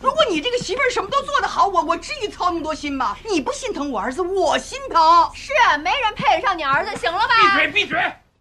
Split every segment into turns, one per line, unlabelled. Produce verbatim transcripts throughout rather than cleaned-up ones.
如果你这个媳妇儿什么都做得好，我我至于操那么多心吗？你不心疼我儿子，我心疼。
是，没人配得上你儿子，行了吧？
闭嘴，闭嘴！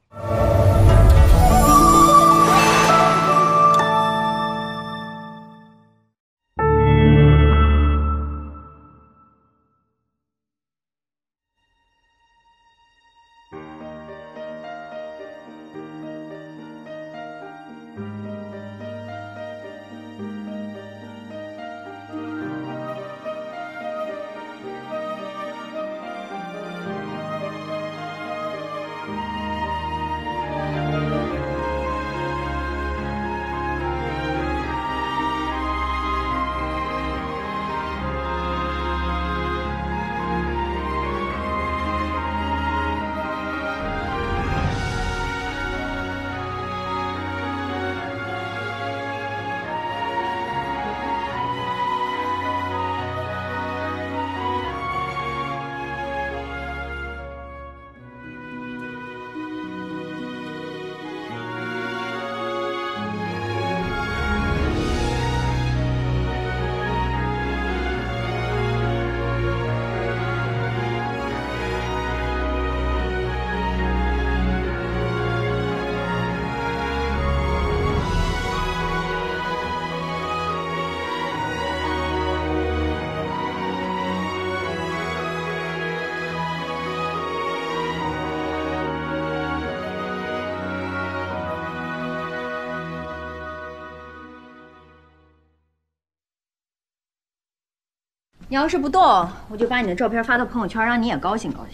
你要是不动，我就把你的照片发到朋友圈，让你也高兴高兴。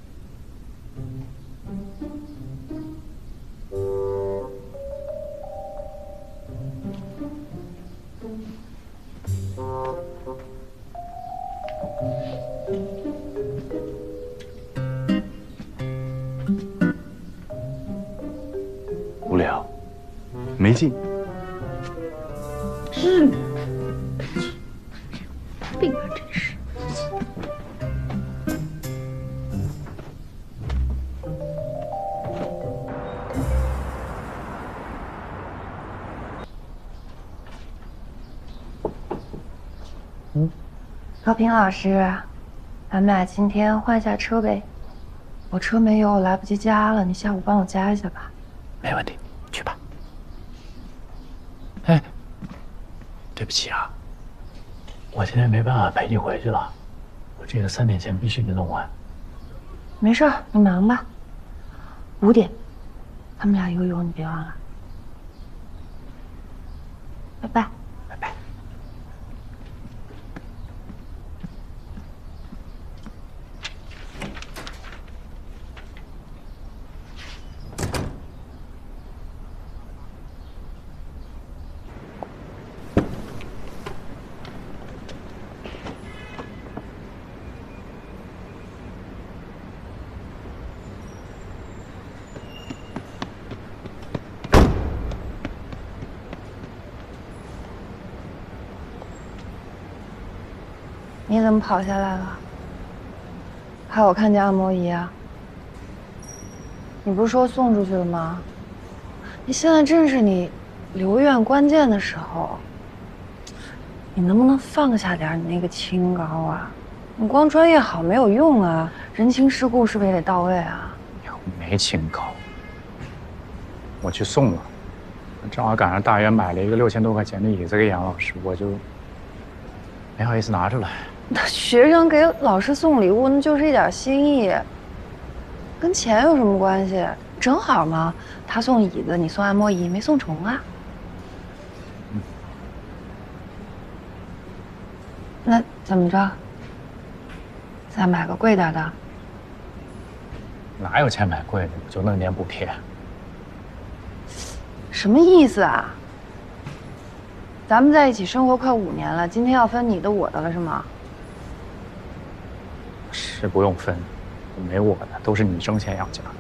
无聊，没劲。
嗯。病啊，真是！
嗯，高平老师，咱们俩今天换下车呗。我车没油，我来不及加了，你下午帮我加一下吧。
没问题，去吧。哎，对不起啊。 我现在没办法陪你回去了，我这个三点前必须得弄完。
没事，你忙吧。五点，他们俩游泳，你别忘了。拜拜。
拜拜。
你怎么跑下来了？怕我看见按摩仪啊？你不是说送出去了吗？你现在正是你留院关键的时候，你能不能放下点你那个清高啊？你光专业好没有用啊，人情世故是不是也得到位啊？
我没清高，我去送了，正好赶上大元买了一个六千多块钱的椅子给杨老师，我就没好意思拿出来。
学生给老师送礼物，那就是一点心意，跟钱有什么关系？正好嘛，他送椅子，你送按摩仪，没送重啊。嗯、那怎么着？再买个贵点的？
哪有钱买贵的？就弄点补贴。
什么意思啊？咱们在一起生活快五年了，今天要分你的我的了是吗？
是不用分，没我的，都是你挣钱养家。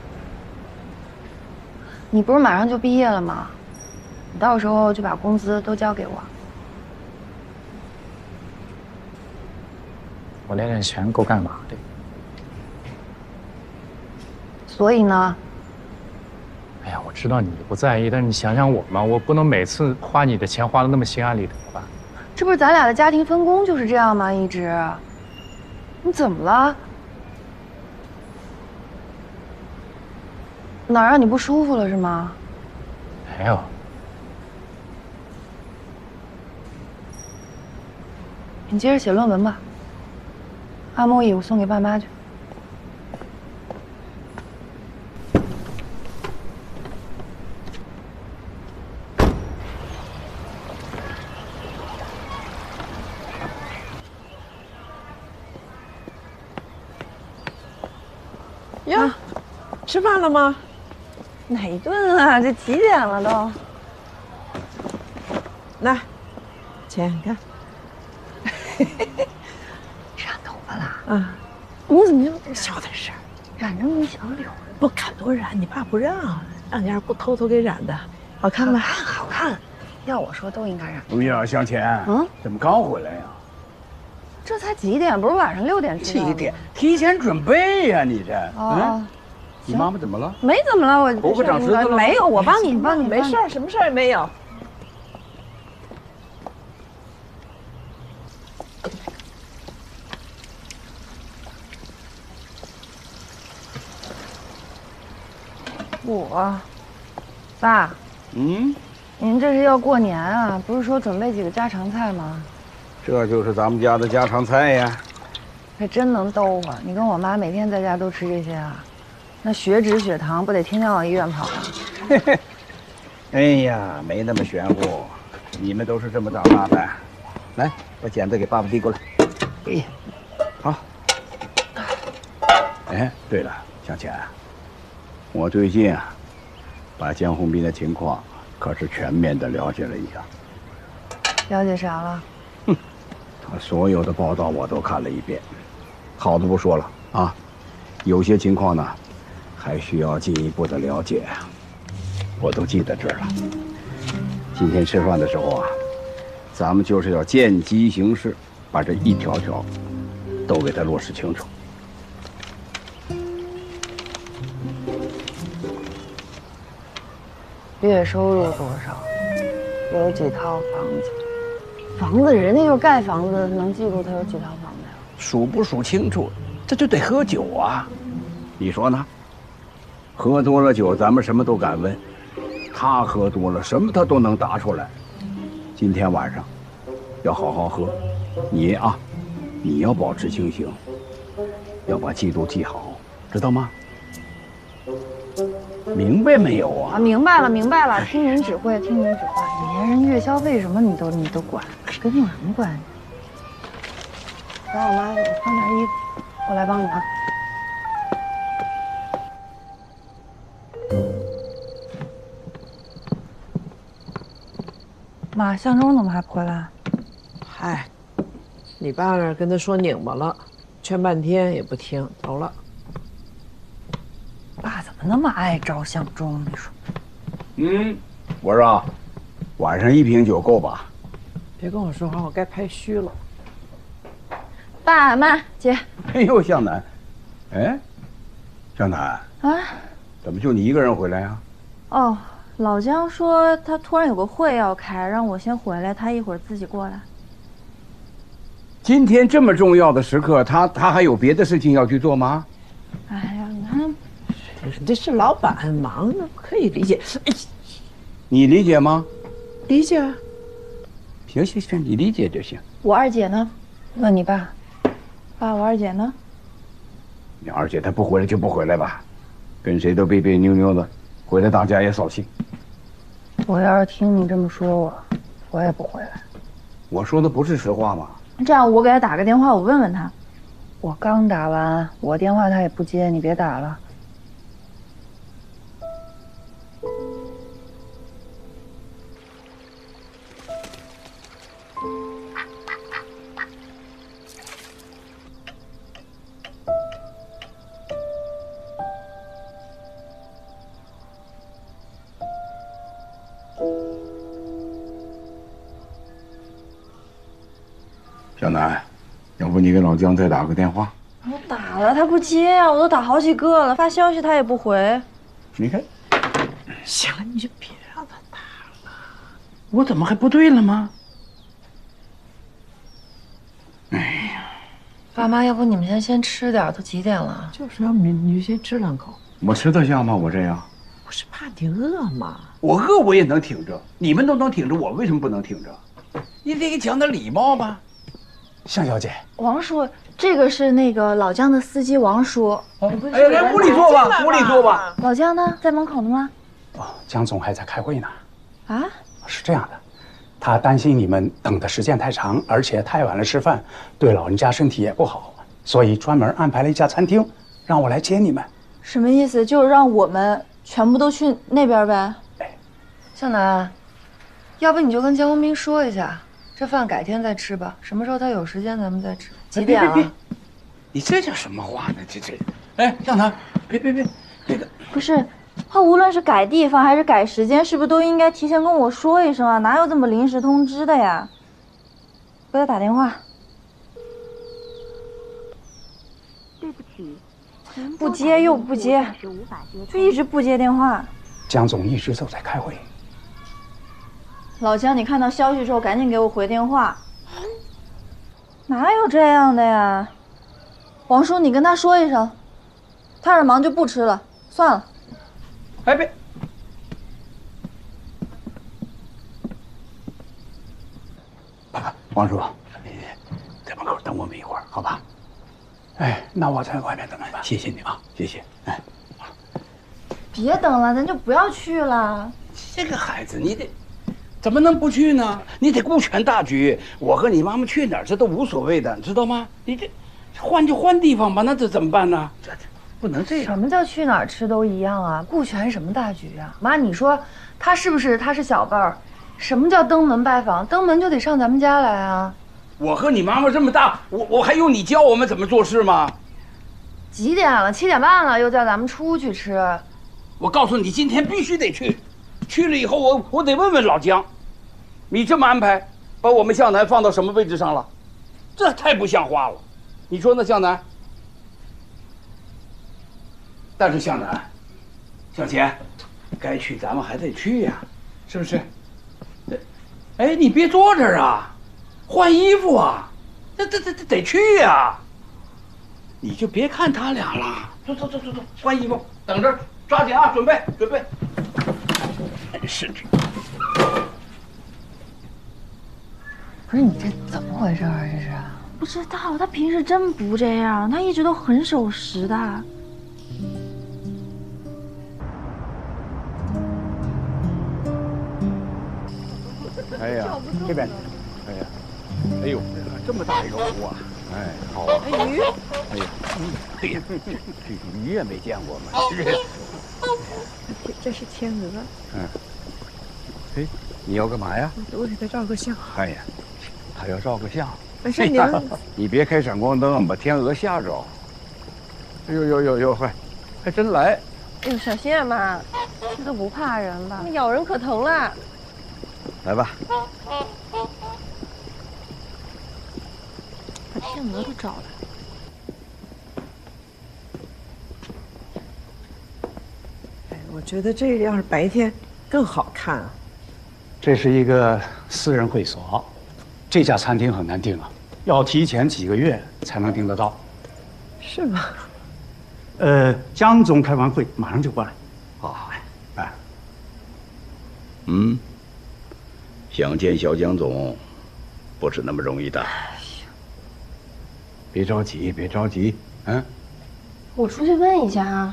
你不是马上就毕业了吗？你到时候就把工资都交给我。
我那点钱够干嘛的？
所以呢？
哎呀，我知道你不在意，但是你想想我嘛，我不能每次花你的钱花的那么心安理得吧？
这不是咱俩的家庭分工就是这样吗？一直。你怎么了？哪儿让你不舒服了是吗？
没有。
你接着写论文吧。阿莫伊，我送给爸妈去。
哟，啊、吃饭了吗？
哪一顿啊？这几点了都？
来，钱你看。
染头发啦？
啊，
你怎么就
小点声？
染这么一小绺？
不敢多染，你爸不让，让你二姑偷偷给染的，好看吧？
好看，要我说都应该染。
哎呀，向前，
嗯，
怎么刚回来呀？
这才几点？不是晚上六点吃的？
几点？提前准备呀，你这。
哦。
嗯，你妈妈怎么了？
没怎么了，我
头发长虱子了？
没有，我帮你，帮你，
没事儿，什么事儿也没有。
我，爸，
嗯，
您这是要过年啊？不是说准备几个家常菜吗？
这就是咱们家的家常菜呀。
还真能兜啊！你跟我妈每天在家都吃这些啊？那血脂、血糖不得天天往医院跑啊？
嘿嘿，哎呀，没那么玄乎，你们都是这么长大的。来，把剪子给爸爸递过来。哎，好。哎，对了，向前，我最近啊，把江宏斌的情况可是全面的了解了一下。
了解啥了？
哼，他所有的报道我都看了一遍，好的不说了啊，有些情况呢，还需要进一步的了解，我都记在这儿了。今天吃饭的时候啊，咱们就是要见机行事，把这一条条都给他落实清楚。
月收入多少？有几套房子？房子人家就是盖房子，能记住他有几套房子呀？
数不数清楚，这就得喝酒啊！你说呢？喝多了酒，咱们什么都敢问；他喝多了，什么他都能答出来。今天晚上要好好喝，你啊，你要保持清醒，要把记录记好，知道吗？明白没有啊？
啊，明白了，明白了，听您指挥，听您指挥。你连人月消费什么你都你都管，跟你有什么关系？让我妈给我换件衣服，我来帮你啊。妈，向忠怎么还不回来？
嗨，你爸那儿跟他说拧巴了，劝半天也不听，走了。
爸怎么那么爱招向忠？你说？
嗯，我说啊，晚上一瓶酒够吧？
别跟我说话，我该拍虚了。
爸妈姐。
哎呦，向南，哎，向南
啊，
怎么就你一个人回来呀？
哦，老姜说他突然有个会要开，让我先回来，他一会儿自己过来。
今天这么重要的时刻，他他还有别的事情要去做吗？
哎呀，你看，
这是老板忙呢，可以理解。哎，
你理解吗？
理解。
行行行，你理解就行。
我二姐呢？
问你爸。
爸，我二姐呢？
你二姐她不回来就不回来吧，跟谁都别别扭扭的，回来大家也扫兴。
我要是听你这么说我，我也不回来。
我说的不是实话吗？
这样，我给他打个电话，我问问他。
我刚打完，我电话他也不接，你别打了。
小南，要不你给老姜再打个电话？
我打了，他不接呀，我都打好几个了，发消息他也不回。
你看，
行了，你就别让他打了。
我怎么还不对了吗？
爸妈，要不你们先先吃点，都几点了？
就是要你你先吃两口，
我吃得下吗？我这样，
不是怕你饿吗？
我饿我也能挺着，你们都能挺着，我为什么不能挺着？你得给讲点礼貌吧。
向小姐，
王叔，这个是那个老姜的司机王叔。
哎，来屋里坐吧，屋里坐吧。
老姜呢？在门口呢吗？
哦，江总还在开会呢。
啊？
是这样的，他担心你们等的时间太长，而且太晚了吃饭，对老人家身体也不好，所以专门安排了一家餐厅，让我来接你们。
什么意思？就是让我们全部都去那边呗？
向南，要不你就跟江文斌说一下，这饭改天再吃吧，什么时候他有时间咱们再吃。几点了？
别别别你这叫什么话呢？这这，哎，向南，别别别，这个
不是，他无论是改地方还是改时间，是不是都应该提前跟我说一声啊？哪有这么临时通知的呀？给他打电话。
对不起，
不接又不接，就一直不接电话。
江总一直都在开会。
老姜，你看到消息之后赶紧给我回电话。哪有这样的呀？王叔，你跟他说一声，他要是忙就不吃了，算了。
哎别，爸爸，王叔，你在门口等我们一会儿，好吧？
哎，那我在外面等你吧。
谢谢你啊，谢谢。哎，
别等了，咱就不要去了。
这个孩子，你得怎么能不去呢？你得顾全大局。我和你妈妈去哪儿，这都无所谓的，知道吗？你这换就换地方吧，那这怎么办呢？这不能这样。
什么叫去哪儿吃都一样啊？顾全什么大局啊？妈，你说他是不是他是小辈儿？什么叫登门拜访？登门就得上咱们家来啊！
我和你妈妈这么大，我我还用你教我们怎么做事吗？
几点了？七点半了，又叫咱们出去吃。
我告诉你，今天必须得去。去了以后，我我得问问老姜，你这么安排，把我们向南放到什么位置上了？这太不像话了，你说呢，向南？但是向南，向前，该去咱们还得去呀，是不是？哎，你别坐这儿啊，换衣服啊，这这这这得去呀！你就别看他俩了，走走走走走，换衣服，等着，抓紧啊，准备准备。真是的。
不是你这怎么回事啊？这是？
不知道，他平时真不这样，他一直都很守时的。
哎呀，这边，哎呀，哎呦，这么大一个湖啊！哎，好啊。哎鱼。哎呀，哎呀，这鱼也没见过嘛。这
这这是天鹅。
嗯。哎，你要干嘛呀？
我给他照个相。
哎呀，他要照个相。
没事，娘。
你别开闪光灯，把天鹅吓着。哎呦呦呦呦，还还真来。
哎呦，小心啊妈，这都不怕人吧？咬人可疼了。
来吧。
把天鹅都找来。
哎，我觉得这要是白天更好看啊。
这是一个私人会所，这家餐厅很难订啊，要提前几个月才能订得到。
是吗？
呃，江总开完会马上就过来。
好，哎，嗯，想见小江总，不是那么容易的。别着急，别着急，嗯。
我出去问一下啊。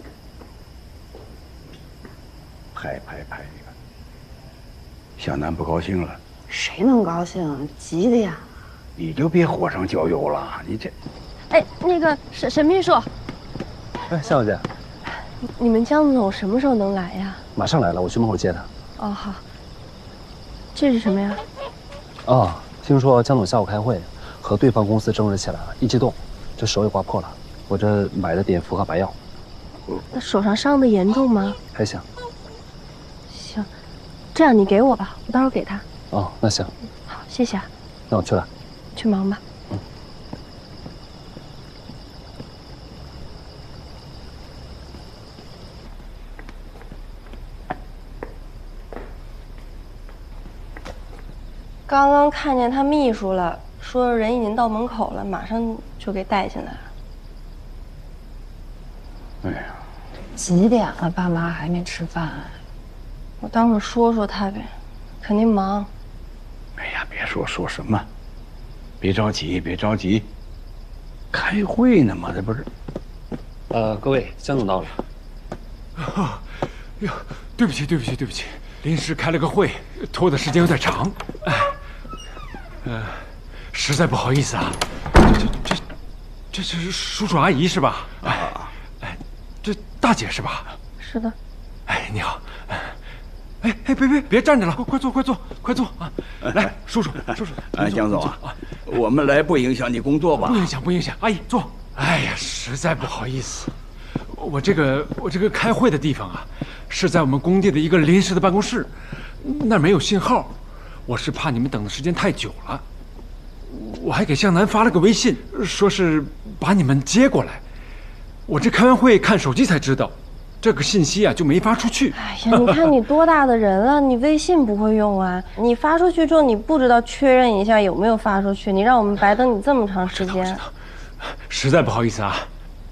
拍拍拍，小南不高兴了。
谁能高兴？急的呀！
你就别火上浇油了，你这。
哎，那个沈沈秘书。
哎，夏小姐，
你们江总什么时候能来呀？
马上来了，我去门口接他。
哦，好。这是什么呀？
哦，听说江总下午开会，和对方公司争执起来了，一激动，这手也刮破了。我这买的碘伏和白药。
那手上伤的严重吗？
还行。
行，这样你给我吧，我到时候给他。
哦，那行。
好，谢谢啊。
那我去了。
去忙吧。
嗯。
刚刚看见他秘书了， 说人已经到门口了，马上就给带进来了。
哎呀，
几点了？爸妈还没吃饭？
我当着说说他呗，肯定忙。
哎呀，别说说什么，别着急，别着急，开会呢嘛，这不是？
呃，各位，江总到了。
啊，哟，对不起，对不起，对不起，临时开了个会，拖的时间有点长。哎，呃，实在不好意思啊。这这这，这是叔叔阿姨是吧？哎，哎，这大姐是吧？
是的。
哎，你好。哎哎，别别别站着了，快坐快坐快坐啊！来，叔叔叔叔，
哎，江总啊，我们来不影响你工作吧？
不影响不影响，阿姨坐。哎呀，实在不好意思，我这个我这个开会的地方啊，是在我们工地的一个临时的办公室，那儿没有信号，我是怕你们等的时间太久了，我还给向南发了个微信，说是把你们接过来，我这开完会看手机才知道。这个信息啊就没发出去。
哎呀，你看你多大的人了，你微信不会用啊？你发出去之后，你不知道确认一下有没有发出去，你让我们白等你这么长时间。
实在不好意思啊。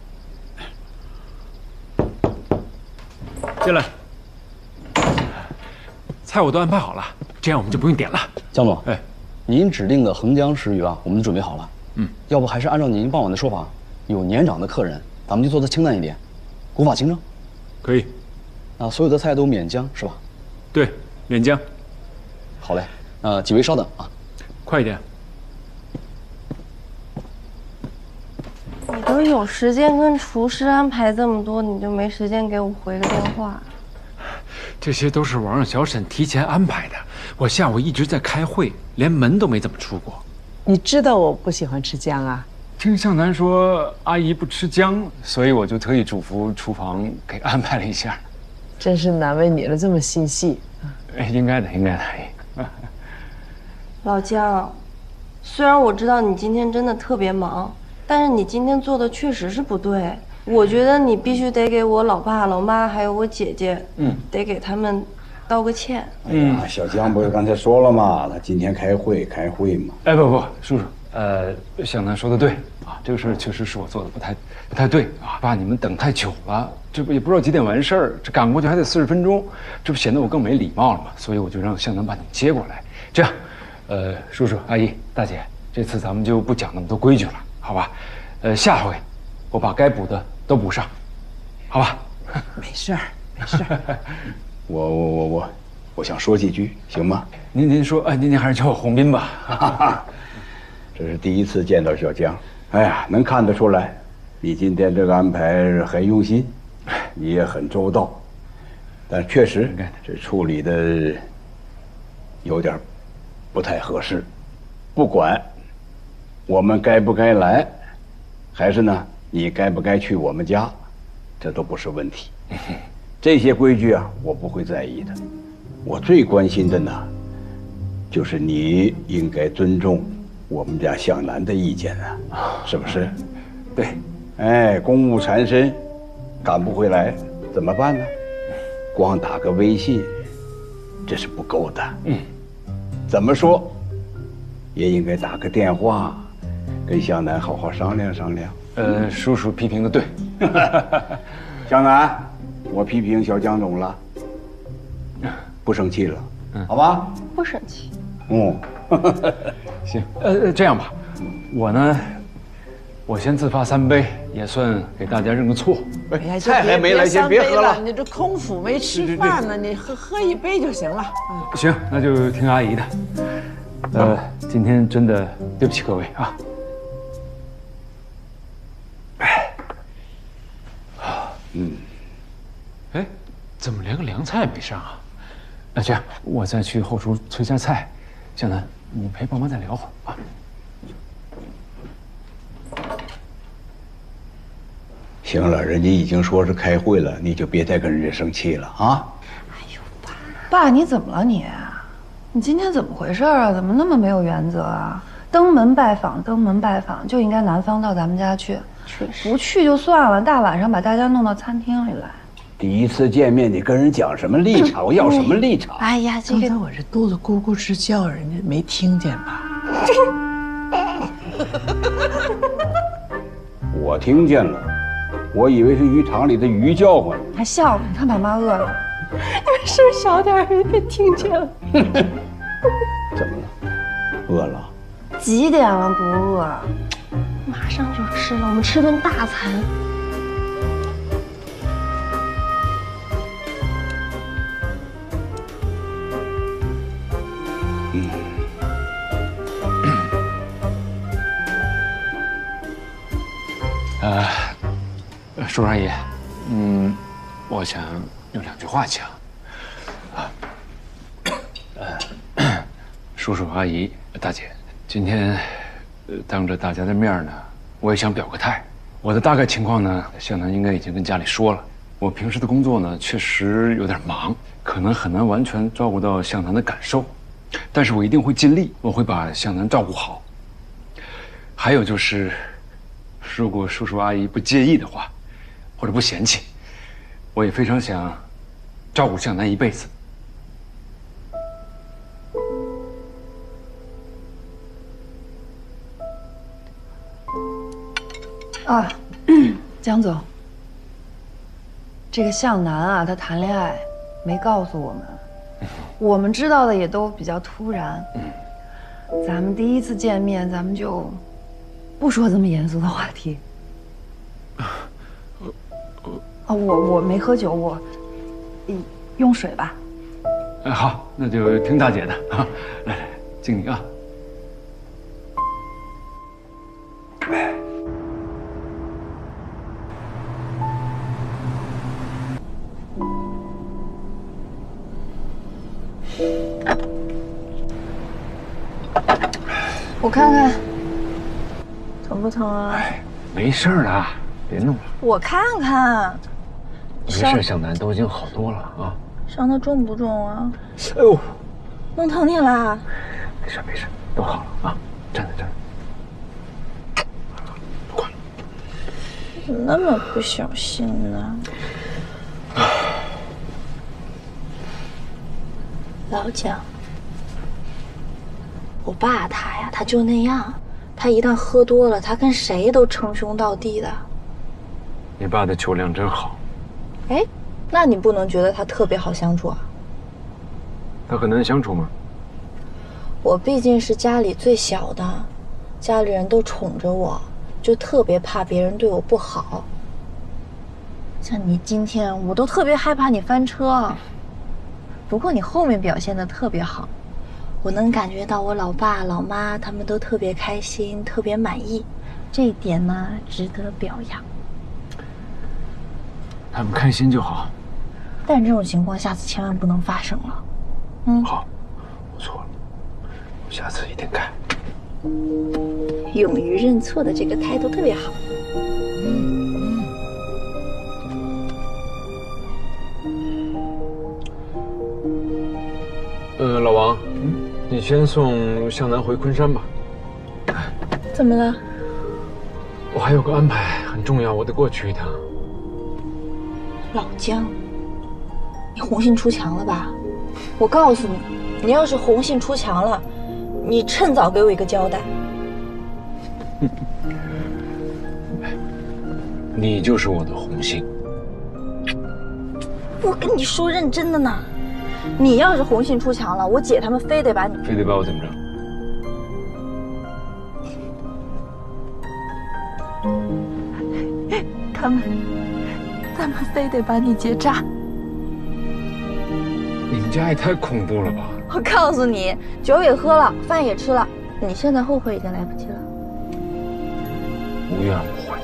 进来，菜我都安排好了，这样我们就不用点了。
江总，哎，您指定的横江食鱼啊，我们都准备好了。嗯，要不还是按照您傍晚的说法，有年长的客人，咱们就做的清淡一点，古法清蒸。
可以，
啊，所有的菜都免姜是吧？
对，免姜。
好嘞，呃，几位稍等啊，
快一点。
你都有时间跟厨师安排这么多，你就没时间给我回个电话？
这些都是我让小沈提前安排的。我下午一直在开会，连门都没怎么出过。
你知道我不喜欢吃姜啊？
听向南说阿姨不吃姜，所以我就特意嘱咐厨房给安排了一下。
真是难为你了，这么心细。
哎，应该的，应该的，阿姨。
老姜，虽然我知道你今天真的特别忙，但是你今天做的确实是不对。我觉得你必须得给我老爸、老妈还有我姐姐，嗯，得给他们道个歉。
哎呀，小江不是刚才说了吗？他今天开会，开会嘛。
哎，不不，叔叔。呃，向南说的对啊，这个事儿确实是我做的不太不太对啊，怕你们等太久了，这不也不知道几点完事儿，这赶过去还得四十分钟，这不显得我更没礼貌了吗？所以我就让向南把你们接过来。这样，呃，叔叔阿姨大姐，这次咱们就不讲那么多规矩了，好吧？呃，下回我把该补的都补上，好吧？
没事儿，没事儿。
我我我我，我想说几句，行吗？
您您说，哎，您您还是叫我洪斌吧。
这是第一次见到小江，哎呀，能看得出来，你今天这个安排很用心，你也很周到，但确实这处理的有点不太合适。不管我们该不该来，还是呢你该不该去我们家，这都不是问题。这些规矩啊，我不会在意的。我最关心的呢，就是你应该尊重我们家向南的意见啊，是不是？对，哎，公务缠身，赶不回来怎么办呢？光打个微信，这是不够的。嗯，怎么说，也应该打个电话，跟向南好好商量商量。
呃，叔叔批评的对。
向南，我批评小江总了，不生气了，嗯，好吧？
不生气。
嗯。
行，呃，这样吧，我呢，我先自罚三杯，也算给大家认个错。
哎呀，
菜还没来，先别喝了。
你这空腹没吃饭呢，你喝喝一杯就行了。
嗯，行，那就听阿姨的。呃，今天真的对不起各位啊。哎，嗯，哎，怎么连个凉菜也没上啊？那这样，我再去后厨催下菜。向南，你陪爸妈再聊会儿啊。
行了，人家已经说是开会了，你就别再跟人家生气了啊！
哎呦，爸，爸你怎么了你？你今天怎么回事啊？怎么那么没有原则啊？登门拜访，登门拜访就应该男方到咱们家去，不去就算了，大晚上把大家弄到餐厅里来。
第一次见面，你跟人讲什么立场？我要什么立场？
哎呀，这个
刚才我这肚子咕咕直叫，人家没听见吧？
听见了，我以为是鱼塘里的鱼叫唤，
还笑话，你看把妈饿了。
你们声小点，别听见了。
怎么了？饿了？
几点了不饿？
马上就吃了，我们吃顿大餐。
嗯。
呃，叔叔阿姨，嗯，我想有两句话讲。啊，呃，叔叔阿姨、大姐，今天，呃，当着大家的面呢，我也想表个态。我的大概情况呢，向南应该已经跟家里说了。我平时的工作呢，确实有点忙，可能很难完全照顾到向南的感受，但是我一定会尽力，我会把向南照顾好。还有就是，如果叔叔阿姨不介意的话，或者不嫌弃，我也非常想照顾向南一辈子。
啊，江总，这个向南啊，他谈恋爱没告诉我们，我们知道的也都比较突然。咱们第一次见面，咱们就不说这么严肃的话题。啊，我我没喝酒，我用水吧。
哎，好，那就听大姐的啊！来来，敬你啊！
我看看，疼不疼啊？
哎，没事了，别弄了。
我看看。
没事，向南都已经好多了啊。
伤得重不重啊？
哎呦，
弄疼你啦？
没事没事，都好了啊，站着站着。不管了。
怎么那么不小心呢？老蒋。我爸他呀，他就那样，他一旦喝多了，他跟谁都称兄道弟的。
你爸的酒量真好。
哎，那你不能觉得他特别好相处啊？
他很难相处吗？
我毕竟是家里最小的，家里人都宠着我，就特别怕别人对我不好。像你今天，我都特别害怕你翻车。不过你后面表现得特别好。我能感觉到我老爸老妈他们都特别开心，特别满意，这一点呢值得表扬。
他们开心就好。
但这种情况下次千万不能发生了。嗯，
好，我错了，我下次一定改。
勇于认错的这个态度特别好。
呃，老王，嗯，你先送向南回昆山吧。
怎么了？
我还有个安排很重要，我得过去一趟。
老姜，你红杏出墙了吧？我告诉你，你要是红杏出墙了，你趁早给我一个交代。
你就是我的红杏。
我跟你说认真的呢，你要是红杏出墙了，我姐他们非得把你
非得把我怎么着？
他们他们非得把你结扎。
你们家也太恐怖了吧！
我告诉你，酒也喝了，饭也吃了，你现在后悔已经来不及了。
无怨无悔。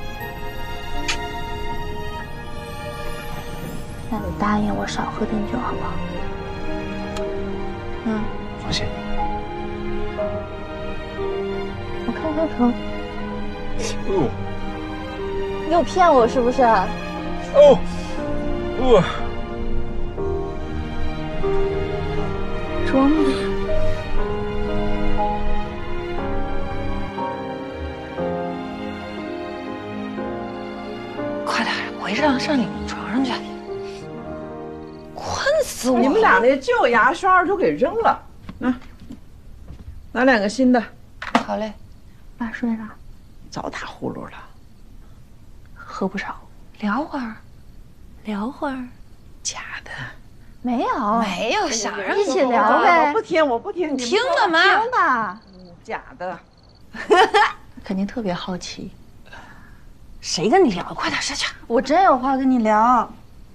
那你答应我少喝点酒好不好？嗯，
放心。
我看看手。
哦，
你又骗我是不是？
哦，哦，
装的。
快点，回上上你床上去。困死我了！
你们俩那旧牙刷都给扔了，啊，拿两个新的。
好嘞，
爸睡了，
早打呼噜了。
喝不少，
聊会儿，聊会儿。
假的，没有，
没有，想让
一起聊呗。
我不听，我不听，你
听干嘛？
听吧。
假的，
肯定特别好奇。
谁跟你聊？快点下去。
我真有话跟你聊。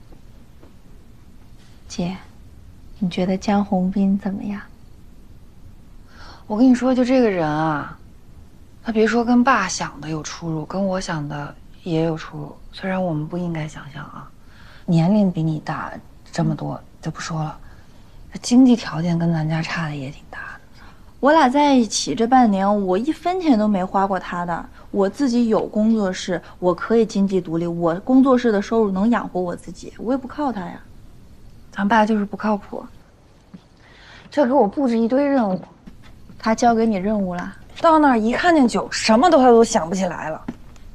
姐，你觉得江宏斌怎么样？
我跟你说，就这个人啊，他别说跟爸想的有出入，跟我想的也有出入。虽然我们不应该想象啊，年龄比你大这么多就不说了，这经济条件跟咱家差的也挺大的。
我俩在一起这半年，我一分钱都没花过他的。我自己有工作室，我可以经济独立，我工作室的收入能养活我自己，我也不靠他呀。
咱爸就是不靠谱，这给我布置一堆任务，
他交给你任务了，
到那儿一看见酒，什么都他都想不起来了。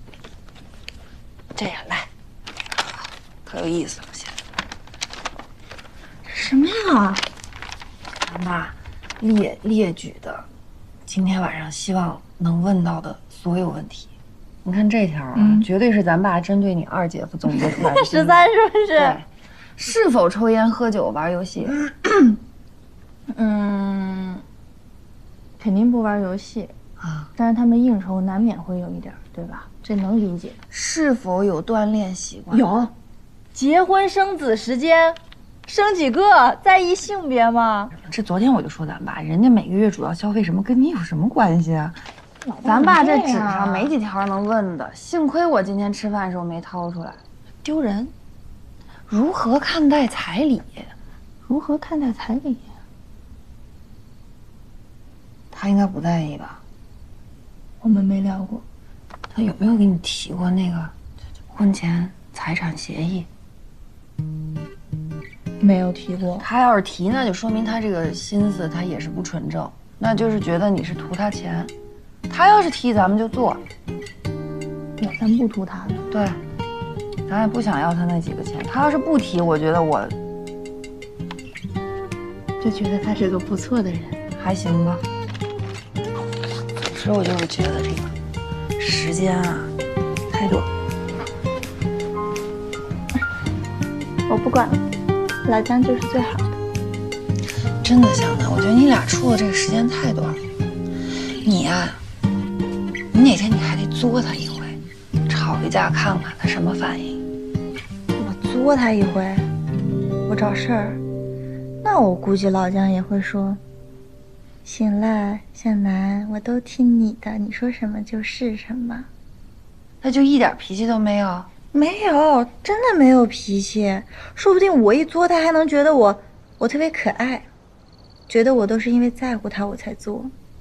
这样来，可有意思了，现在。
什么呀？
咱爸列列举的，今天晚上希望能问到的所有问题。你看这条啊，嗯、绝对是咱爸针对你二姐夫总结出来的。
十三是不是？
对。是否抽烟、喝酒、玩游戏？
嗯，肯定不玩游戏
啊。
但是他们应酬难免会有一点，对吧？这能理解。
是否有锻炼习惯？
有。结婚生子时间，生几个？在意性别吗？
这昨天我就说咱爸，人家每个月主要消费什么，跟你有什么关系啊？咱爸这纸上没几条能问的，幸亏我今天吃饭的时候没掏出来，
丢人。
如何看待彩礼？
如何看待彩礼？
他应该不在意吧？
我们没聊过。
他有没有给你提过那个婚前财产协议？
没有提过。
他要是提，那就说明他这个心思他也是不纯正，那就是觉得你是图他钱。他要是提，咱们就做。
那咱不图他的。
对。咱也不想要他那几个钱，他要是不提，我觉得我
就觉得他是个不错的人，
还行吧。总之，我就是觉得这个时间啊太短。
我不管了，老姜就是最好的。
真的，湘南，我觉得你俩处的这个时间太短了。你呀、啊，你哪天你还得作他一回，吵一架看看他什么反应。
作他一回，我找事儿，那我估计老姜也会说：“行了，向南，我都听你的，你说什么就是什么。”
他就一点脾气都没有？
没有，真的没有脾气。说不定我一作，他还能觉得我我特别可爱，觉得我都是因为在乎他我才作。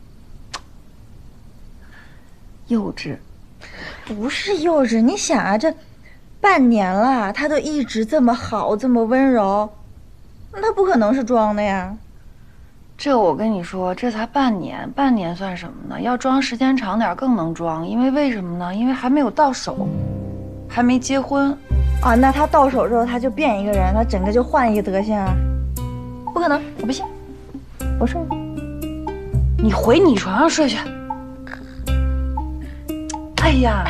幼稚，
不是幼稚。你想啊，这。半年了，他都一直这么好，这么温柔，那他不可能是装的呀。
这我跟你说，这才半年，半年算什么呢？要装时间长点更能装，因为为什么呢？因为还没有到手，还没结婚
啊。那他到手之后他就变一个人，他整个就换一个德行啊？不可能，我不信。我睡，
你回你床上睡去。哎呀。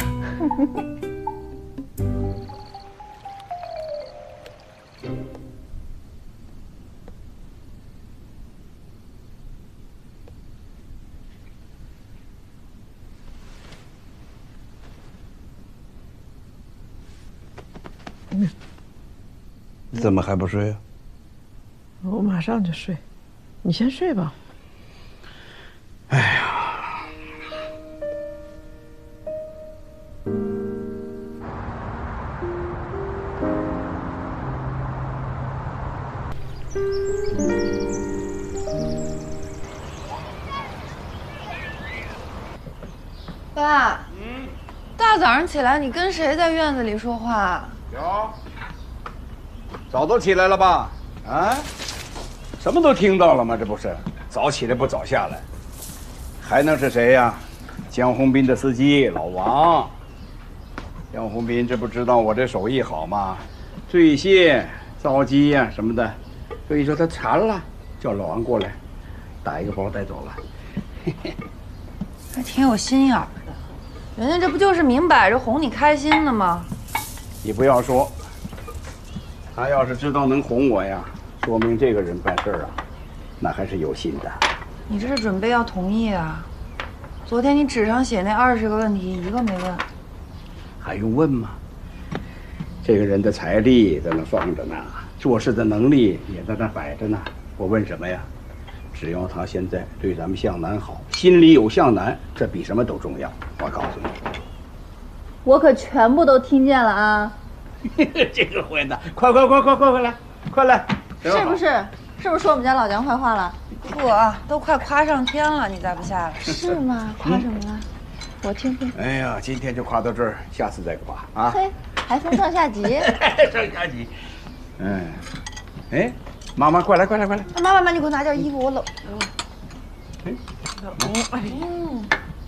你怎么还不睡啊？
我马上就睡，你先睡吧。
哎呀，
爸，嗯，大早上起来，你跟谁在院子里说话？
有。早都起来了吧？啊，什么都听到了吗？这不是早起来不早下来，还能是谁呀？江宏斌的司机老王。江宏斌这不知道我这手艺好吗？醉蟹、糟鸡呀、啊、什么的，所以说他馋了，叫老王过来，打一个包带走了。嘿嘿，
还挺有心眼儿的，人家这不就是明摆着哄你开心的吗？
你不要说，他要是知道能哄我呀，说明这个人办事儿啊，那还是有心的。
你这是准备要同意啊？昨天你纸上写那二十个问题，一个没问，
还用问吗？这个人的财力在那放着呢，做事的能力也在那摆着呢。我问什么呀？只要他现在对咱们向南好，心里有向南，这比什么都重要。我告诉你。
我可全部都听见了啊！
这个混的，快快快快快快来，快来！
是不是？是不是说我们家老姜坏话了？
不啊，都快夸上天了，你再不下来。
是吗？夸什么了？我听听。
哎呀，今天就夸到这儿，下次再夸啊！
嘿，还分上下级？
上下级。嗯，哎，妈妈，快来快来快来！
妈妈妈，你给我拿件衣服，我冷。
嗯，嗯。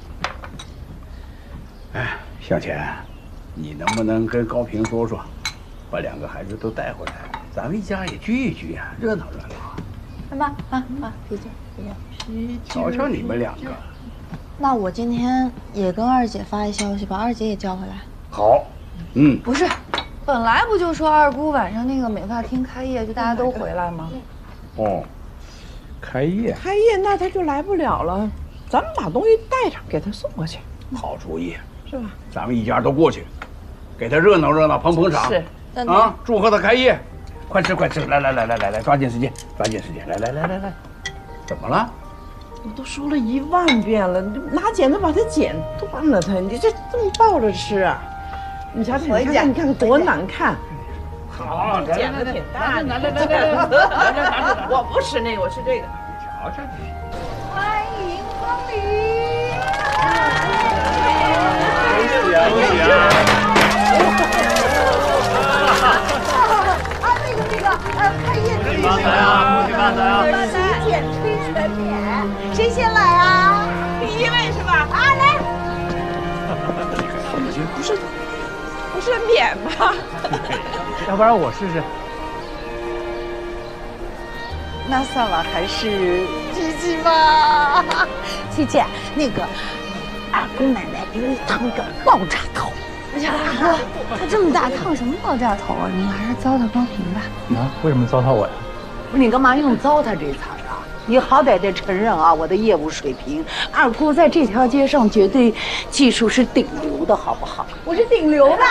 哎，向前，你能不能跟高平说说，把两个孩子都带回来，咱们一家也聚一聚呀，热闹热闹。
妈妈妈，啤酒啤酒。
瞧瞧你们两个。
那我今天也跟二姐发一消息，把二姐也叫回来。
好，嗯。
不是，本来不就说二姑晚上那个美发厅开业，就大家都回来吗？
哦，开业。
开业那他就来不了了，咱们把东西带上，给他送过去。
好主意。
是吧？
咱们一家都过去，给他热闹热闹，捧捧场。
是，
啊，祝贺他开业，快吃快吃，来来来来来来，抓紧时间，抓紧时间，来来来来来，怎么了？
我都说了一万遍了，你拿剪子把它剪断了它，你这这么抱着吃啊？你瞧瞧，你看看，你看看多难看。
好，
剪子挺大的，来来来来来来来，我不吃那个，我吃这个。
瞧瞧你。
欢迎光临。
恭喜啊！恭喜啊！
啊，那个那个，呃，开业
恭喜发财啊！恭喜发财啊！
洗剪吹全免，谁先来啊？第一位是吧？啊，来。
不是，不是免吧？
要不然我试试。
那算了，还是琪琪吧。琪琪，那个二姑奶奶给你烫个爆炸头。
哎呀，大哥，他这么大烫什么爆炸头啊？你还是糟蹋光平吧。
啊？为什么糟蹋我呀？
你干嘛用糟蹋这词儿啊？你好歹得承认啊，我的业务水平，二姑在这条街上绝对技术是顶流的，好不好？我是顶流的。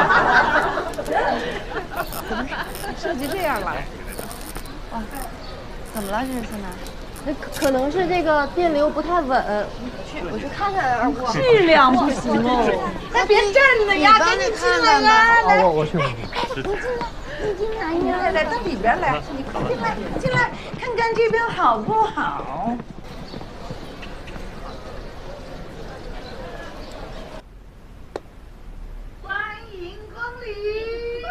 怎么设计这样了？哇，怎么了这是现在？
那可能是这个电流不太稳，我去我去看看二姑。
质量不行哦。那别站着呢呀，赶紧进来呀！来，
我我去。
你进来，你进来，
你来来到里边来，你快进来，进来看看这边好不好？欢迎光临。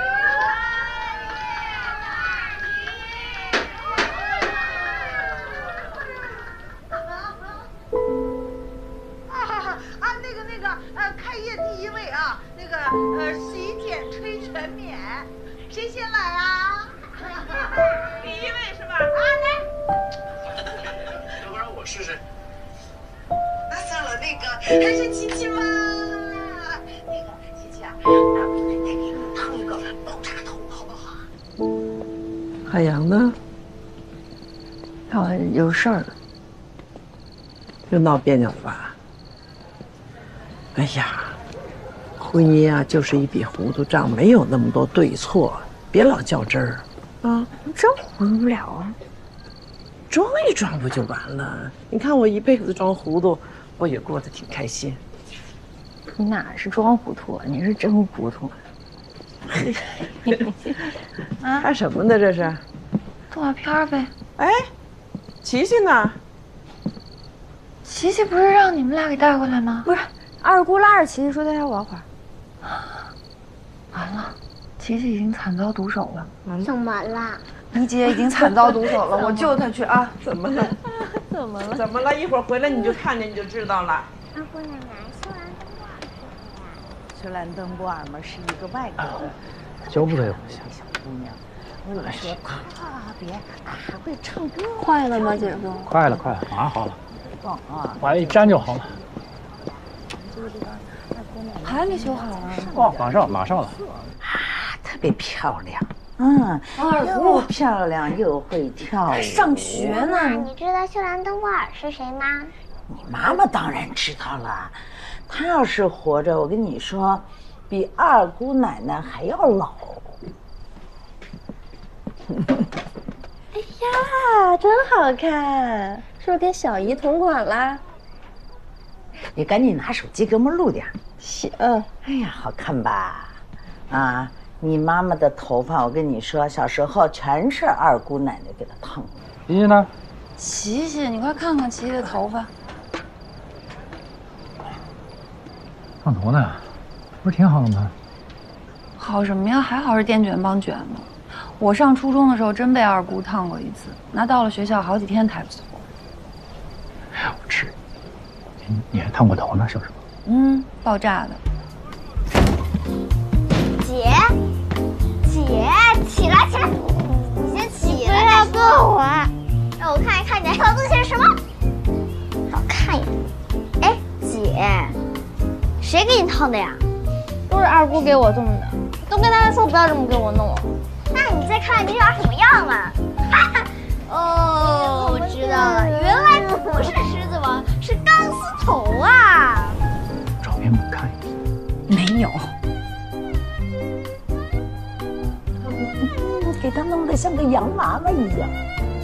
啊，那个那个，呃，开业第一位啊，那个呃，洗剪吹全免，谁先来啊？第一位是吧？啊，来。
要不然我试试。
那算了，那个还是琪琪吧。那个琪琪啊，二姑奶奶给你烫一个爆炸头，好不好？
海洋呢？
他有事儿，
又闹别扭了吧？哎呀，婚姻啊，就是一笔糊涂账，没有那么多对错，别老较真儿啊。
真糊不了啊，
装一装不就完了？你看我一辈子装糊涂，我也过得挺开心。
你哪是装糊涂，你是真糊涂。
啊，看什么呢？这是
动画片呗。
哎，琪琪呢？
琪琪不是让你们俩给带回来吗？
不是，二姑拉着琪琪说带她玩会儿。
完了，琪琪已经惨遭毒手了。
怎么啦？
你姐已经惨遭毒手了，我救她去啊！
怎么了？
怎么了？
怎么了？一会儿回来你就看见你就知道了。
二姑奶奶，秀兰登布尔嘛是一个外国的
就不给我想
小姑娘。我跟你说，特别还会唱歌。坏了吗，姐夫？
快了，快了，马上好了。
哦啊，
往一粘就好了。
还没修好啊？
哦，马上马上了。
别漂亮。嗯，又漂亮又会跳舞，
上学呢。
你知道秀兰登波尔是谁吗？
你妈妈当然知道了，她要是活着，我跟你说，比二姑奶奶还要老。
哎呀，真好看，是不是跟小姨同款啦？
你赶紧拿手机给我们录点。
行。
哎呀，好看吧？啊，你妈妈的头发，我跟你说，小时候全是二姑奶奶给她烫的。
琪琪呢？
琪琪，你快看看琪琪的头发。
烫头呢，不是挺好的吗？
好什么呀？还好是电卷棒卷的。我上初中的时候真被二姑烫过一次，那到了学校好几天抬不起头。
我吃，你你还烫过头呢，是不是？
嗯，爆炸的。
姐，姐，起来起来，你先起来。不要抱我，让我看一看你的条子写什么。让我看一眼。哎，姐，谁给你烫的呀？
都是二姑给我弄的，都跟她说不要这么给我弄。
那你再看看你长什么样嘛？哦，我知道了，原来不是狮子王，是钢丝头啊！
照片我看一
眼。没有。
嗯，给他弄得像个洋娃娃一样。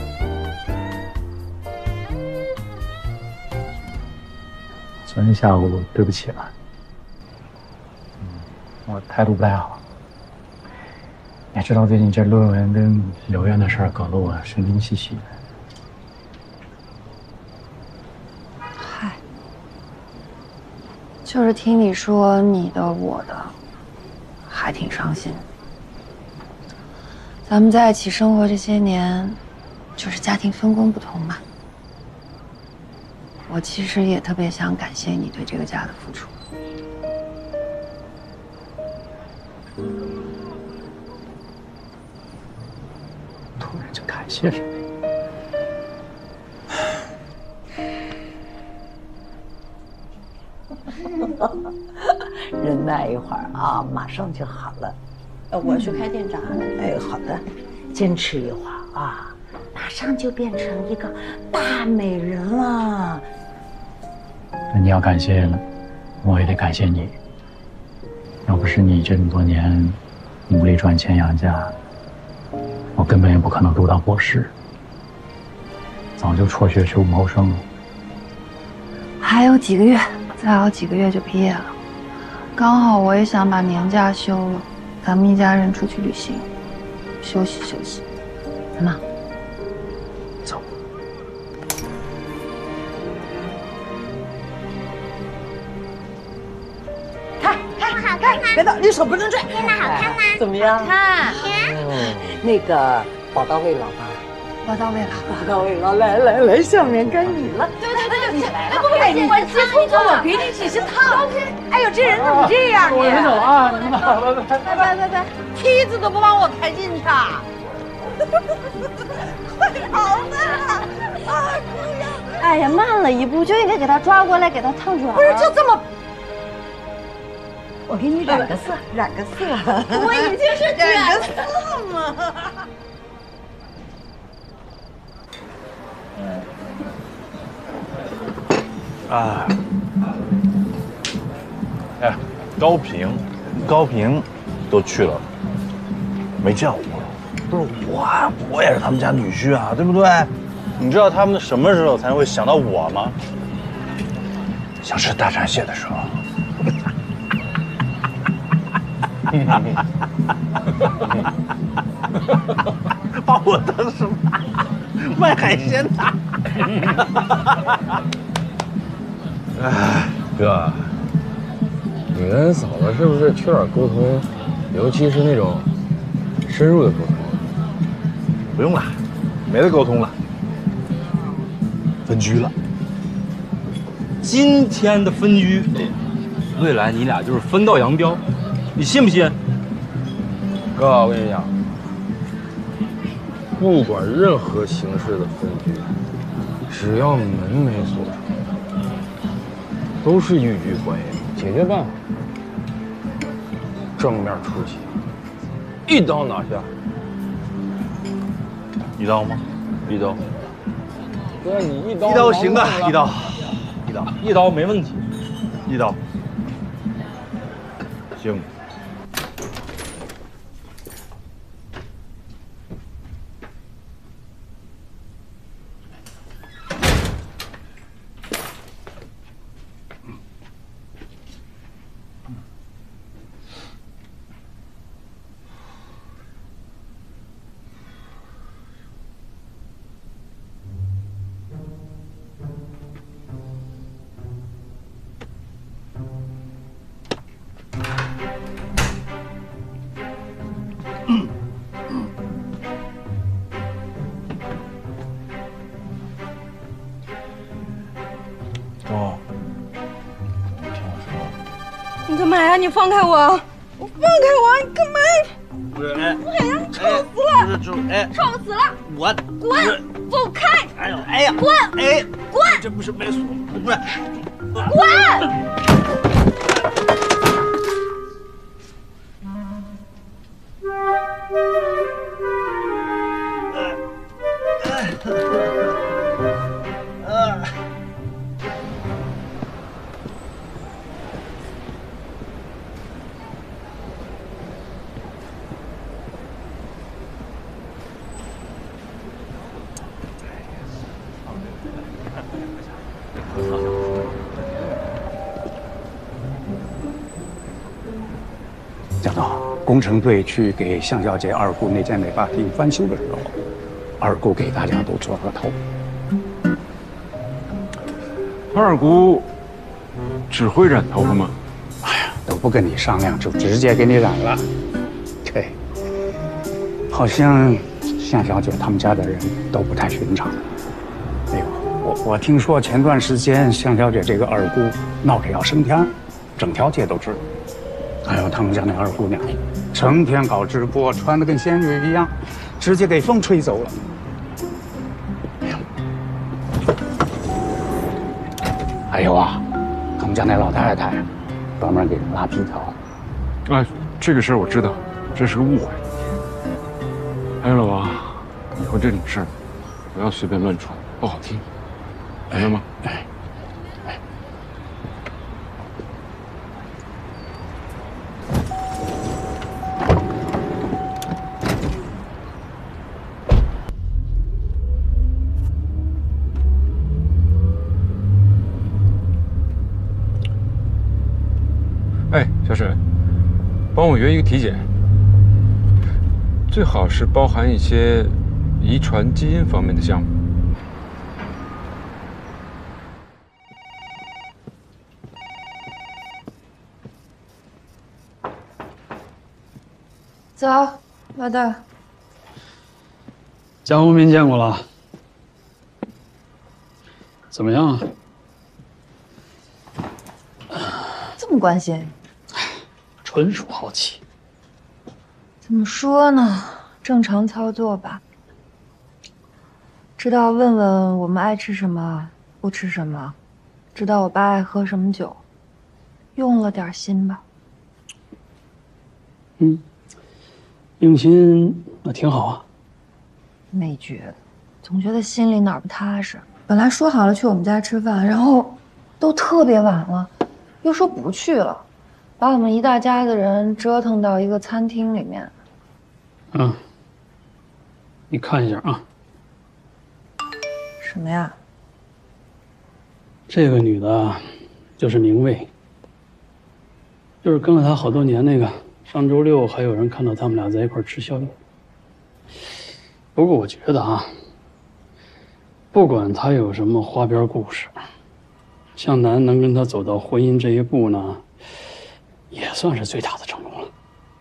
昨天下午对不起了，嗯，我态度不太好。也知道最近这论文跟留院的事儿搞得我神经兮兮的。
嗨，就是听你说你的我的，还挺伤心。咱们在一起生活这些年，就是家庭分工不同嘛。我其实也特别想感谢你对这个家的付出。
突然就感谢什么？
忍耐一会儿啊，马上就好了。
呃，我去开电闸了。
哎，好的，坚持一会儿啊，马上就变成一个大美人了。
那你要感谢，我也得感谢你。要不是你这么多年努力赚钱养家，我根本也不可能读到博士，早就辍学学武后生了。
还有几个月，再有几个月就毕业了，刚好我也想把年假休了，咱们一家人出去旅行，休息休息。怎么？
走。
看看看看，别动，你手不能拽。
真的好看吗？
怎么样？
看，
嗯，那个宝到位了吧？
宝到位了，
宝到位了，来来来，下面该你了。
对对对，
你来了。
不不，
哎，你
我接
搓搓我给你几十烫。哎呦，这人怎么这样？
我先走啊，你们好，拜拜
拜拜拜拜，
梯子都不帮我抬进去啊！快跑呢！啊，姑娘！
哎呀，慢了一步，就应该给他抓过来，给他烫卷。
不是，就这么。我给你染个色，染个色。
我已经是
染个色嘛。
啊，哎，高平，高平都去了，没叫我。不是我，我也是他们家女婿啊，对不对？你知道他们什么时候才会想到我吗？想吃大闸蟹的时候。把我当什么？卖海鲜的？
哎，哥，你跟嫂子是不是缺点沟通？尤其是那种深入的沟通。
不用了，没得沟通了，分居了。
今天的分居，未来你俩就是分道扬镳，你信不信？哥，我跟你讲，不管任何形式的分居，只要门没锁上，都是一句关系，解决办法，正面出击， 一刀拿下。
一刀吗？一刀。
哥，你一刀。
一刀行啊，一刀，一刀，一刀没问题，一刀。行。
你干嘛呀？你放开我！我放开我！你干嘛？
不是，哎，
哎呀，臭死了！
就哎，
臭死了！
我
滚！走开！
哎呦，哎呀，
滚！
哎，
滚！
这不是没锁，不是，
滚！
讲到工程队去给向小姐二姑那间美发厅翻修的时候，二姑给大家都做了个头。
二姑只会染头发吗？
哎呀，都不跟你商量就直接给你染了。这好像向小姐他们家的人都不太寻常。哎呦，我我听说前段时间向小姐这个二姑闹着要升天，整条街都知道。还有他们家那二姑娘，成天搞直播，穿得跟仙女一样，直接给风吹走了。哎呀，还有啊，他们家那老太太，专门给人拉皮条。
哎，这个事儿我知道，这是个误会。还有老王，以后这种事儿不要随便乱传，不好听，明白吗？
哎。
哎，小沈，帮我约一个体检，最好是包含一些遗传基因方面的项目。
走，老大。
江湖民见过了，怎么样啊？
这么关心？
纯属好奇。
怎么说呢？正常操作吧。知道问问我们爱吃什么，不吃什么，知道我爸爱喝什么酒，用了点心吧。
嗯，用心那挺好啊。
没觉得，总觉得心里哪儿不踏实。本来说好了去我们家吃饭，然后都特别晚了，又说不去了，把我们一大家子人折腾到一个餐厅里面。
嗯，你看一下啊。
什么呀？
这个女的，就是明卫，就是跟了她好多年那个。上周六还有人看到他们俩在一块吃宵夜。不过我觉得啊，不管他有什么花边故事，向南能跟他走到婚姻这一步呢，也算是最大的成功了。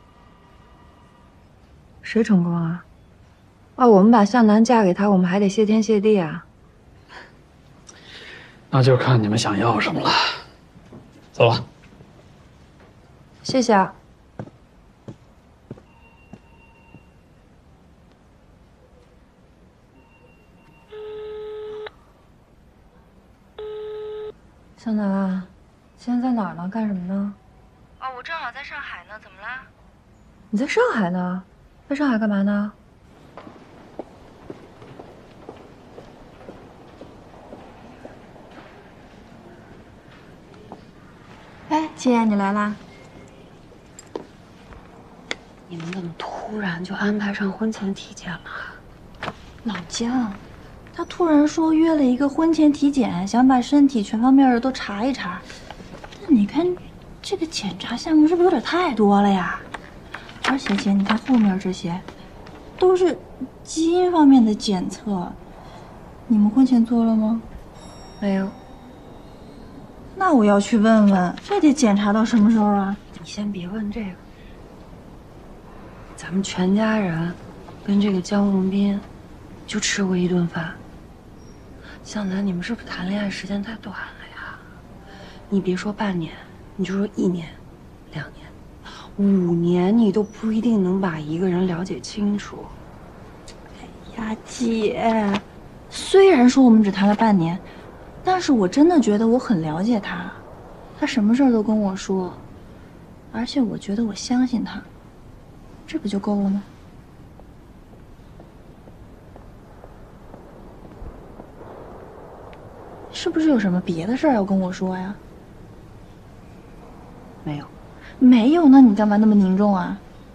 谁成功啊？啊，我们把向南嫁给他，我们还得谢天谢地啊。
那就看你们想要什么了。走了。
谢谢啊。向南啊，现在在哪儿呢？干什么呢？
哦，我正好在上海呢，怎么啦？
你在上海呢？ 在上海干嘛呢？
哎，姐，你来啦！
你们怎么突然就安排上婚前体检了？
老姜，他突然说约了一个婚前体检，想把身体全方面的都查一查。那你看，这个检查项目是不是有点太多了呀？而且姐，你看后面这些，都是基因方面的检测，你们婚前做了吗？
没有。
那我要去问问，这得检查到什么时候啊？
你先别问这个。咱们全家人跟这个江宏斌就吃过一顿饭。向南，你们是不是谈恋爱时间太短了呀？你别说半年，你就说一年、两年、五年，你都不一定能把一个人了解清楚。
哎呀，姐，虽然说我们只谈了半年，但是我真的觉得我很了解他，他什么事儿都跟我说，而且我觉得我相信他，这不就够了吗？是不是有什么别的事儿要跟我说呀？
没有。
没有，那你干嘛那么凝重啊？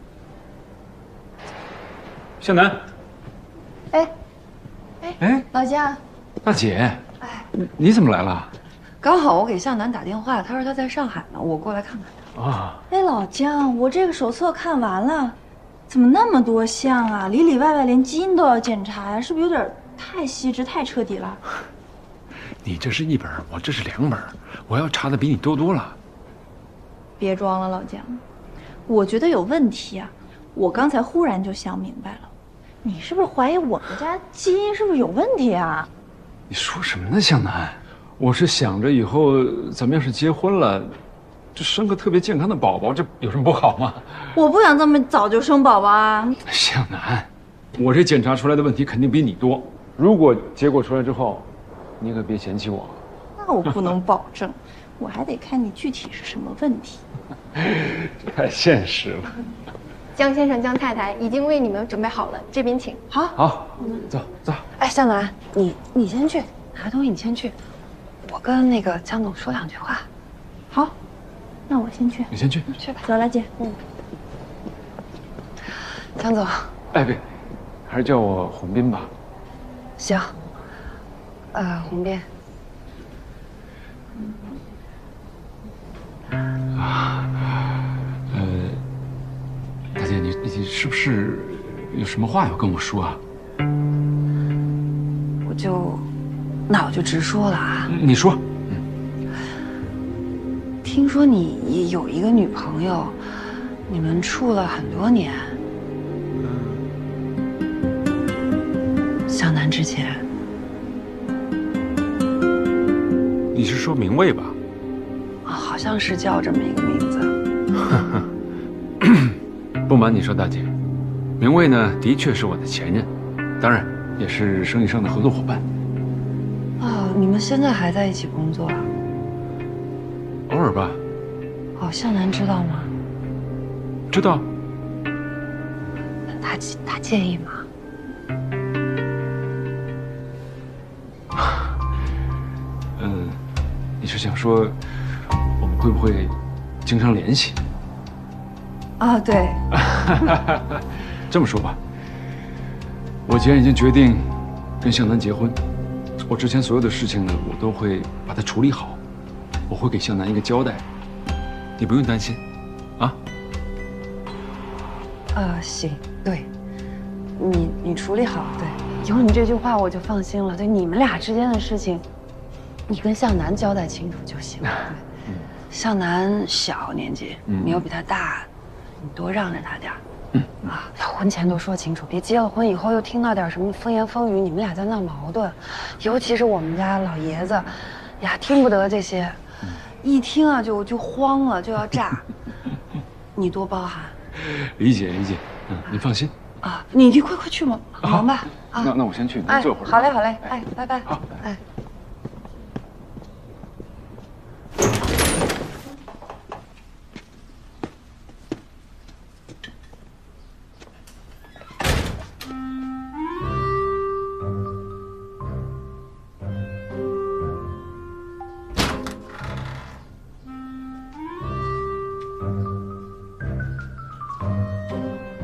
向南，
哎，
哎哎，
老姜，
大姐，
哎，
你你怎么来了？
刚好我给向南打电话，他说他在上海呢，我过来看看他。
啊，
哎，老姜，我这个手册看完了，怎么那么多项啊？里里外外连基因都要检查呀，是不是有点太细致、太彻底了？
你这是一本，我这是两本，我要查的比你多多了。
别装了，老姜，我觉得有问题啊！我刚才忽然就想明白了，你是不是怀疑我们家基因是不是有问题啊？
你说什么呢，向南？我是想着以后咱们要是结婚了，就生个特别健康的宝宝，这有什么不好吗？
我不想这么早就生宝宝啊！
向南，我这检查出来的问题肯定比你多。如果结果出来之后，你可别嫌弃我。
那我不能保证，我还得看你具体是什么问题。
这太现实了。
江先生、江太太已经为你们准备好了，这边请。
好，
好，走走。
哎，向南，你你先去拿东西，你先去，我跟那个江总说两句话。
好，那我先去。
你先去。
去吧。
走了，姐。
嗯。江总。
哎，别，还是叫我洪斌吧。
行。呃，洪斌。
啊，呃，大姐，你你是不是有什么话要跟我说啊？
我就，那我就直说了啊。
你说。
嗯。听说你有一个女朋友，你们处了很多年。向南之前。
你是说明卫吧？
啊，好像是叫这么一个名字。
不瞒你说，大姐，明卫呢的确是我的前任，当然也是生意上的合作伙伴。
哦，你们现在还在一起工作啊？
偶尔吧。
哦，向南知道吗？
知道。
他他介意吗？
嗯，你是想说我们会不会经常联系？
啊，对。
这么说吧，我既然已经决定跟向南结婚，我之前所有的事情呢，我都会把它处理好，我会给向南一个交代，你不用担心，啊？
呃，行，对，你你处理好，对，有你这句话我就放心了。对，你们俩之间的事情，你跟向南交代清楚就行了。对，向南小年纪，你又比他大，你多让着他点儿。嗯啊，婚前都说清楚，别结了婚以后又听到点什么风言风语，你们俩在闹矛盾。尤其是我们家老爷子，呀，听不得这些，一听啊就就慌了，就要炸。你多包涵。
理解理解，嗯，你放心。
啊，你你快快去忙忙吧。啊，
那那我先去，你
哎，
坐会儿。
好嘞好嘞，哎，拜拜。好，哎。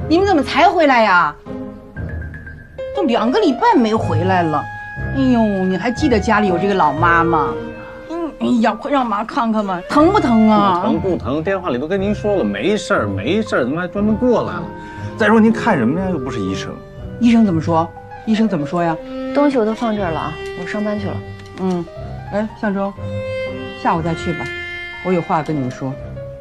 你们怎么才回来呀？都两个礼拜没回来了。哎呦，你还记得家里有这个老妈吗？嗯，哎呀，快让妈看看吧，疼不疼啊？
不疼不疼，电话里都跟您说了，没事儿没事儿，怎么还专门过来了？再说您看什么呀？又不是医生。
医生怎么说？医生怎么说呀？
东西我都放这儿了啊，我上班去了。
嗯，哎，向周，下午再去吧，我有话跟你们说。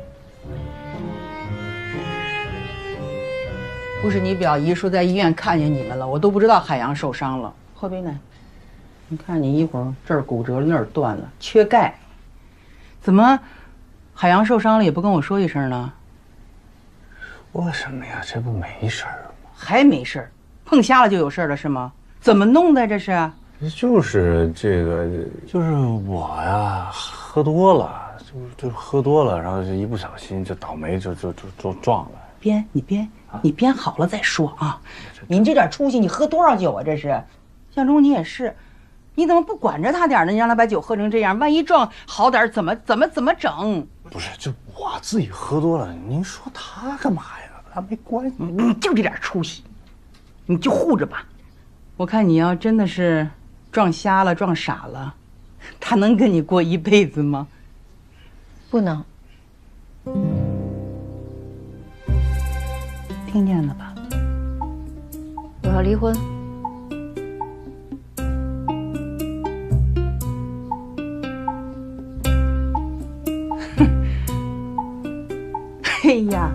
不是你表姨说在医院看见你们了，我都不知道海洋受伤了。喝杯奶。你看你一会儿这儿骨折了，那儿断了，缺钙。怎么，海洋受伤了也不跟我说一声呢？
为什么呀？这不没事儿吗？
还没事儿，碰瞎了就有事儿了是吗？怎么弄的这是？
就是这个，就是我呀，喝多了，就就喝多了，然后就一不小心就倒霉就就就就撞了。
编你编，你编好了再说啊！您这点出息，你喝多少酒啊？这是，向忠你也是，你怎么不管着他点呢？你让他把酒喝成这样，万一撞好点，怎么怎么怎么整？
不是，就我自己喝多了，您说他干嘛呀？他没关系，
你就这点出息，你就护着吧。我看你要真的是撞瞎了、撞傻了，他能跟你过一辈子吗？
不能。
听见了吧？
我要离婚。
哎呀，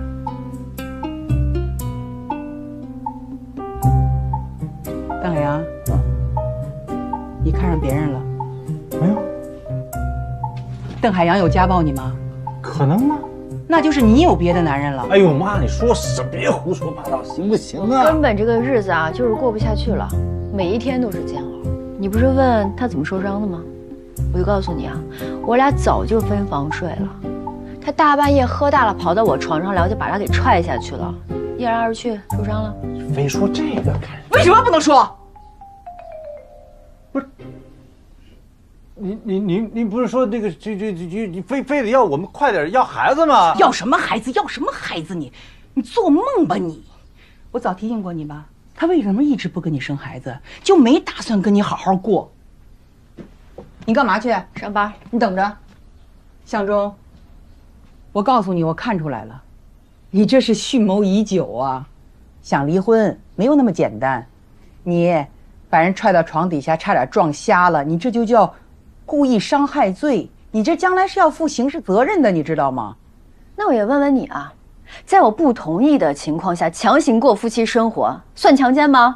邓海洋，你看上别人了？
没有。
邓海洋有家暴你吗？
可能吗？
那就是你有别的男人了。
哎呦妈，你说什么？别胡说八道，行不行啊？
根本这个日子啊，就是过不下去了，每一天都是煎熬。你不是问他怎么受伤的吗？我就告诉你啊，我俩早就分房睡了。他大半夜喝大了，跑到我床上来，我就把他给踹下去了，一来二去受伤了。
非说这个干什么？
为什么不能说？
不是。你你你你不是说那个这这这这你非非得要我们快点要孩子吗？
要什么孩子？要什么孩子你？你做梦吧你！我早提醒过你吧，他为什么一直不跟你生孩子？就没打算跟你好好过。你干嘛去？
上班。
你等着。向忠，我告诉你，我看出来了，你这是蓄谋已久啊，想离婚没有那么简单。你把人踹到床底下，差点撞瞎了，你这就叫故意伤害罪，你这将来是要负刑事责任的，你知道吗？
那我也问问你啊，在我不同意的情况下强行过夫妻生活，算强奸吗？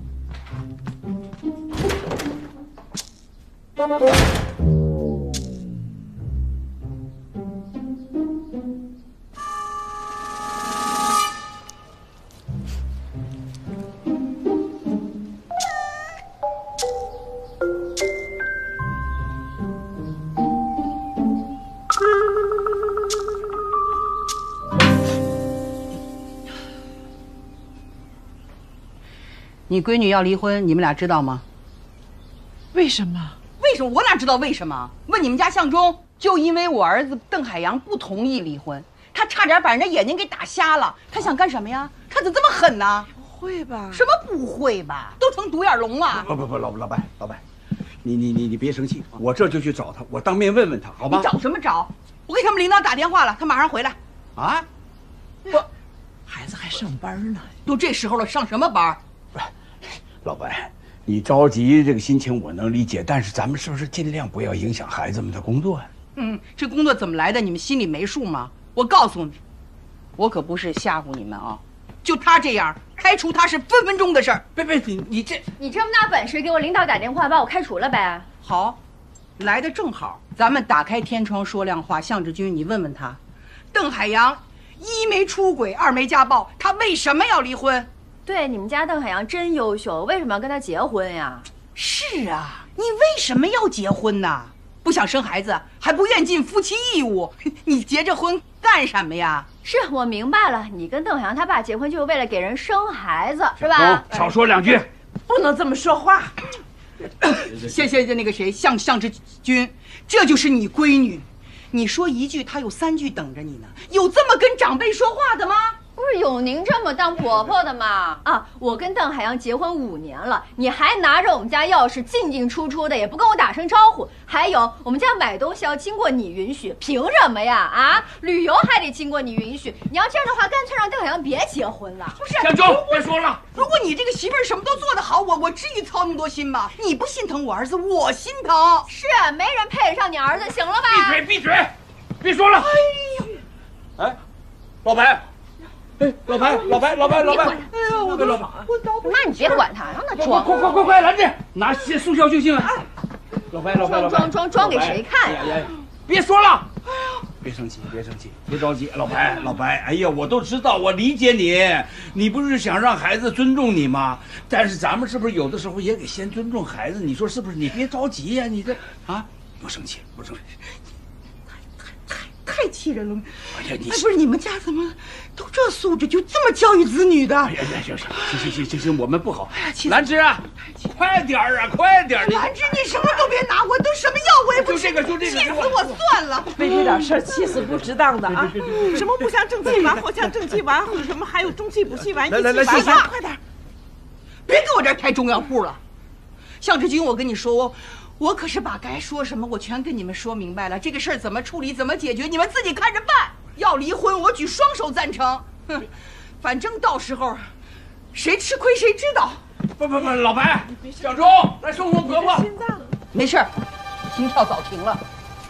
你闺女要离婚，你们俩知道吗？
为什么？
为什么？我哪知道为什么？问你们家向忠，就因为我儿子邓海洋不同意离婚，他差点把人家眼睛给打瞎了。他想干什么呀？他怎么这么狠呢？
不会吧？
什么不会吧？都成独眼龙了！
不不不，老老白老白，你你你你别生气，我这就去找他，我当面问问他，好吧？
你找什么找？我给他们领导打电话了，他马上回来。
啊？
我，
孩子还上班呢，
都这时候了，上什么班？
不是，老白，你着急这个心情我能理解，但是咱们是不是尽量不要影响孩子们的工作呀？
嗯，这工作怎么来的？你们心里没数吗？我告诉你，我可不是吓唬你们啊！就他这样，开除他是分分钟的事儿。别别，你你这
你这么大本事，给我领导打电话把我开除了呗？
好，来的正好，咱们打开天窗说亮话。向志军，你问问他，邓海洋一没出轨，二没家暴，他为什么要离婚？
对，你们家邓海洋真优秀，为什么要跟他结婚呀？
是啊，你为什么要结婚呢？不想生孩子，还不愿尽夫妻义务，你结这婚干什么呀？
是我明白了，你跟邓海洋他爸结婚就是为了给人生孩子，是吧？
少说两句，
不能这么说话。
谢谢那个谁，向向志军，这就是你闺女。你说一句，她有三句等着你呢。有这么跟长辈说话的吗？
不
是有您这么当婆婆的吗？啊，我跟邓海洋结婚五年了，你还拿着我们家钥匙进进出出的，也不跟我打声招呼。还有，我们家买东西要经过你允许，凭什么呀？啊，旅游还得经过你允许。你要这样的话，干脆让邓海洋别结婚了。
不是，小周，别说了。
如果你这个媳妇儿什么都做得好，我我至于操那么多心吗？你不心疼我儿子，我心疼。
是，没人配得上你儿子，行了吧？
闭嘴，闭嘴，别说了。哎呦，哎，老白。哎，老白，老白，老白，老白！哎呀，我的老妈！
妈，你别管他，让他装。
快快快快，拦着！拿宋小秀进来。老白，老白，老白，
装装装给谁看呀？
别说了！哎呀，别生气，别生气，别着急。老白，老白，哎呀，我都知道，我理解你。你不是想让孩子尊重你吗？但是咱们是不是有的时候也得先尊重孩子？你说是不是？你别着急呀，你这啊，不生气，不生气。
太气人了！
哎呀，你
不是你们家怎么都这素质，就这么教育子女的？
哎呀，行行行行行行行，我们不好。兰芝啊，快点儿啊，快点儿！
兰芝，你什么都别拿，我都什么药我也不
就这个，就这个，
气死我算了！
为这点事儿气死不值当的啊！
什么不像正气丸，或像正气丸，或者什么还有中气补气丸、益气
来来来，
丸，快点！别给我这儿开中药铺了。向志军，我跟你说，我。我可是把该说什么我全跟你们说明白了，这个事儿怎么处理怎么解决，你们自己看着办。要离婚，我举双手赞成。哼，反正到时候谁吃亏谁知道。
不不不，老白，小周，来送送婆婆。
心脏没事，心跳早停了。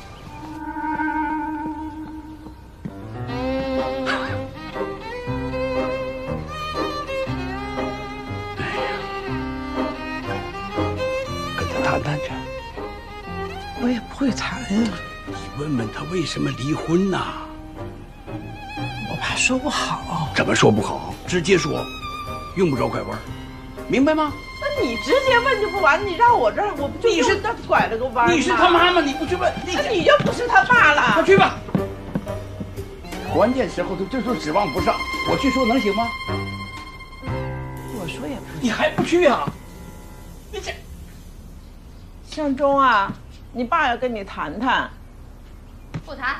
跟他谈谈去。
我也不会谈呀。
你问问他为什么离婚呢？
我怕说不好。
怎么说不好？直接说，用不着拐弯，明白吗？
那你直接问就不完，你让我这儿，我不就
你是
他拐了个弯吗？
你是他妈妈，你不去问，
那你就不是他爸了。
快去吧。关键时候他这就指望不上，我去说能行吗？
我说也不行。
你还不去啊？你这，
向忠啊。你爸要跟你谈谈，
不谈。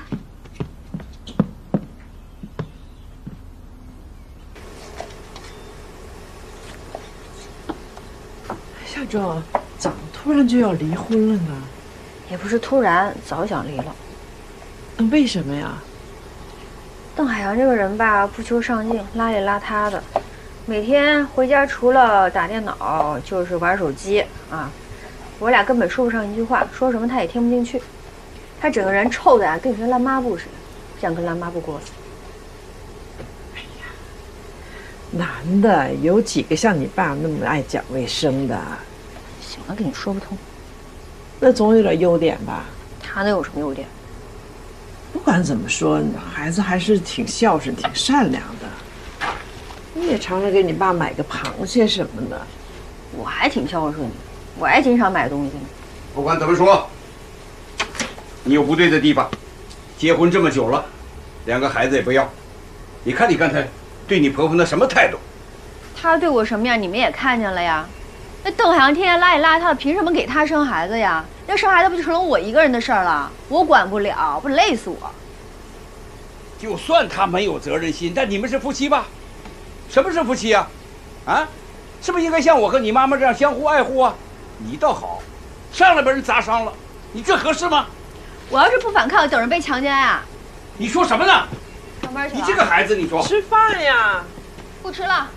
向忠，怎么突然就要离婚了呢？
也不是突然，早想离了。
那为什么呀？
邓海洋这个人吧，不求上进，邋里邋遢的，每天回家除了打电脑就是玩手机啊。我俩根本说不上一句话，说什么他也听不进去。他整个人臭的啊，跟个烂抹布似的，像根烂抹布过死。
哎呀，男的有几个像你爸那么爱讲卫生的？
行了，跟你说不通。
那总有点优点吧？
他能有什么优点？
不管怎么说，孩子还是挺孝顺、挺善良的。你也常常给你爸买个螃蟹什么的。
我还挺孝顺的。我还经常买东西呢。
不管怎么说，你有不对的地方。结婚这么久了，两个孩子也不要。你看你刚才对你婆婆那什么态度？
她对我什么样，你们也看见了呀。那邓海洋天天邋里邋遢的，凭什么给她生孩子呀？那生孩子不就成了我一个人的事儿了？我管不了，不累死我。
就算他没有责任心，但你们是夫妻吧？什么是夫妻啊？啊，是不是应该像我和你妈妈这样相互爱护啊？你倒好，上来把人砸伤了，你这合适吗？
我要是不反抗，等着被强奸啊！
你说什么呢？
上班去了。
你这个孩子，你说
吃饭呀？
不吃了。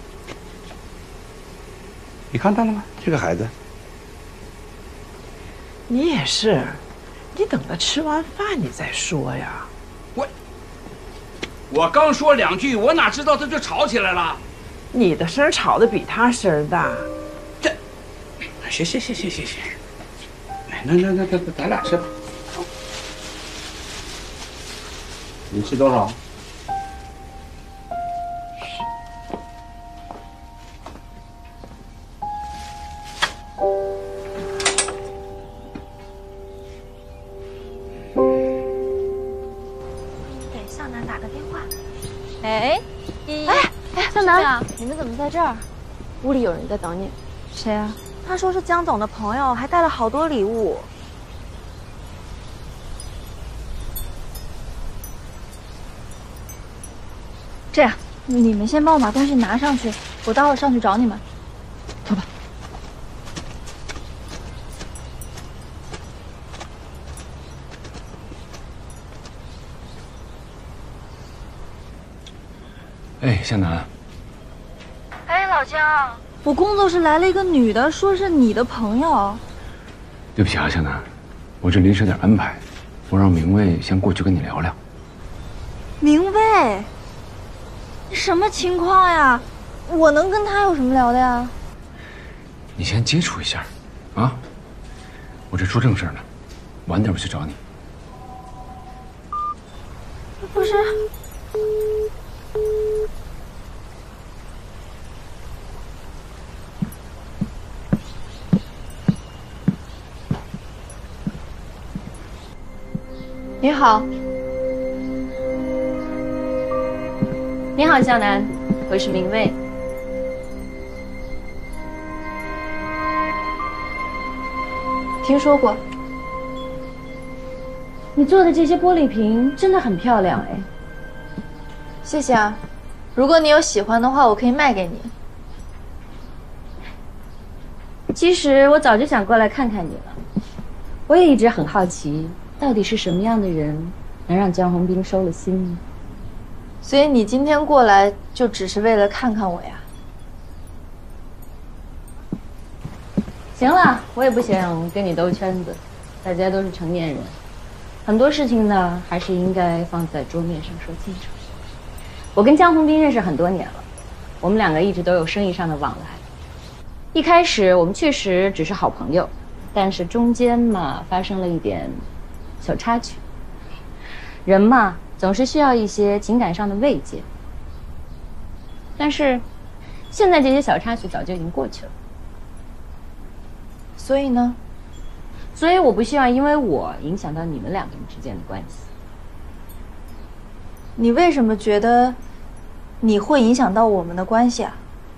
你看到了吗？这个孩子，
你也是，你等他吃完饭你再说呀。
我我刚说两句，我哪知道他就吵起来了？
你的声吵得比他声大。
这，行行行行行行，哎，那那那那咱俩吃吧。你吃多少？
给向南打个电话。
哎，依依，哎哎，向南，你们怎么在这儿？屋里有人在等你。谁啊？
他说是江总的朋友，还带了好多礼物。
这样，
你们先帮我把东西拿上去，我待会儿上去找你们。走吧。
哎，向南。
哎，老姜，我工作室来了一个女的，说是你的朋友。
对不起啊，向南，我这临时有点安排，我让明卫先过去跟你聊聊。
明卫，什么情况呀？我能跟他有什么聊的呀？
你先接触一下，啊！我这说正事呢，晚点我去找你。
不是。
你好，你好，向南，我是明卫。
听说过。
你做的这些玻璃瓶真的很漂亮哎。
谢谢啊，如果你有喜欢的话，我可以卖给你。
其实我早就想过来看看你了，我也一直很好奇。到底是什么样的人能让江宏斌收了心呢？
所以你今天过来就只是为了看看我呀？
行了，我也不想跟你兜圈子，大家都是成年人，很多事情呢还是应该放在桌面上说清楚。我跟江宏斌认识很多年了，我们两个一直都有生意上的往来。一开始我们确实只是好朋友，但是中间嘛发生了一点小插曲，人嘛总是需要一些情感上的慰藉，但是现在这些小插曲早就已经过去了。
所以呢？
所以我不希望因为我影响到你们两个人之间的关系。
你为什么觉得你会影响到我们的关系啊？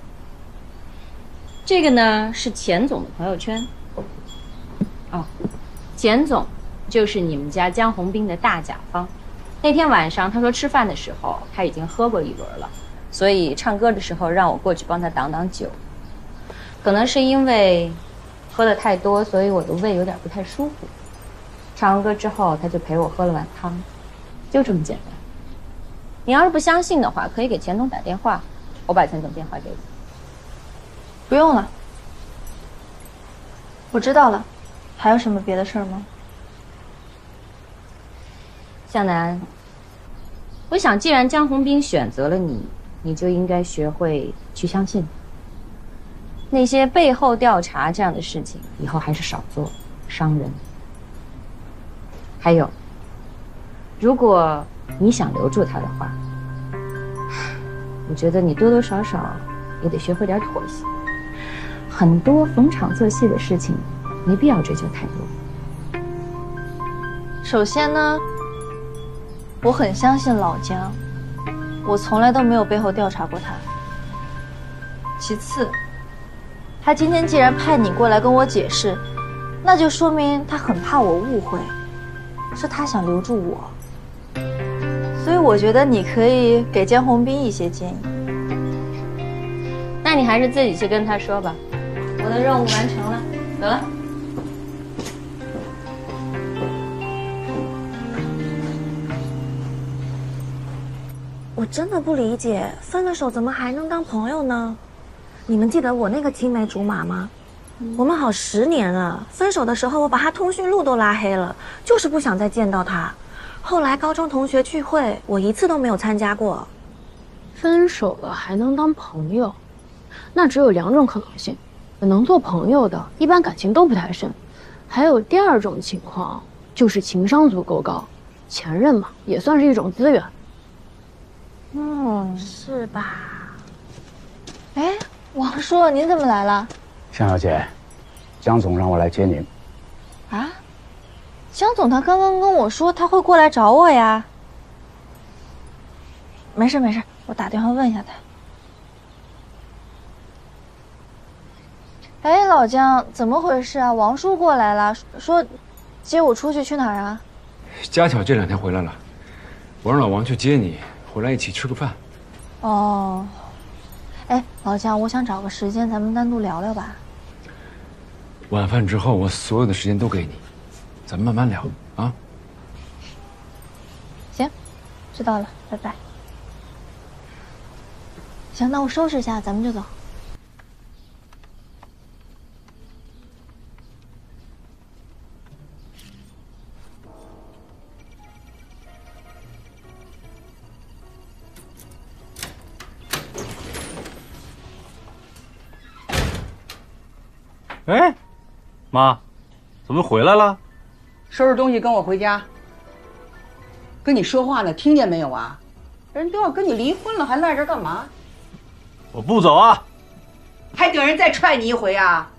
这个呢是钱总的朋友圈。哦，钱总就是你们家江宏斌的大甲方。那天晚上他说吃饭的时候他已经喝过一轮了，所以唱歌的时候让我过去帮他挡挡酒。可能是因为喝的太多，所以我的胃有点不太舒服。唱完歌之后他就陪我喝了碗汤，就这么简单。你要是不相信的话，可以给钱总打电话，我把钱总电话给你。
不用了，我知道了。还有什么别的事儿吗？
向南，我想既然江宏斌选择了你，你就应该学会去相信。那些背后调查这样的事情，以后还是少做，伤人。还有，如果你想留住他的话，我觉得你多多少少也得学会点妥协。很多逢场作戏的事情，没必要追求太多。
首先呢，我很相信老姜，我从来都没有背后调查过他。其次，他今天既然派你过来跟我解释，那就说明他很怕我误会，是他想留住我。所以我觉得你可以给江宏斌一些建议。
那你还是自己去跟他说吧。我的任务完成了，走了。
我真的不理解，分了手怎么还能当朋友呢？你们记得我那个青梅竹马吗？我们好十年了，分手的时候我把他通讯录都拉黑了，就是不想再见到他。后来高中同学聚会，我一次都没有参加过。
分手了还能当朋友，那只有两种可能性：能做朋友的，一般感情都不太深；还有第二种情况，就是情商足够高，前任嘛，也算是一种资源。
嗯，是吧？
哎，王叔，您怎么来了？
向小姐，江总让我来接您。
啊？江总他刚刚跟我说他会过来找我呀。没事没事，我打电话问一下他。哎，老姜，怎么回事啊？王叔过来了，说接我出去，去哪儿啊？
家巧这两天回来了，我让老王去接你，回来一起吃个饭。
哦，哎，老姜，我想找个时间咱们单独聊聊吧。
晚饭之后，我所有的时间都给你，咱们慢慢聊啊。
行，知道了，拜拜。行，那我收拾一下，咱们就走。
哎，妈，怎么回来了？
收拾东西跟我回家。跟你说话呢，听见没有啊？人都要跟你离婚了，还赖这干嘛？
我不走啊！
还等人再踹你一回啊？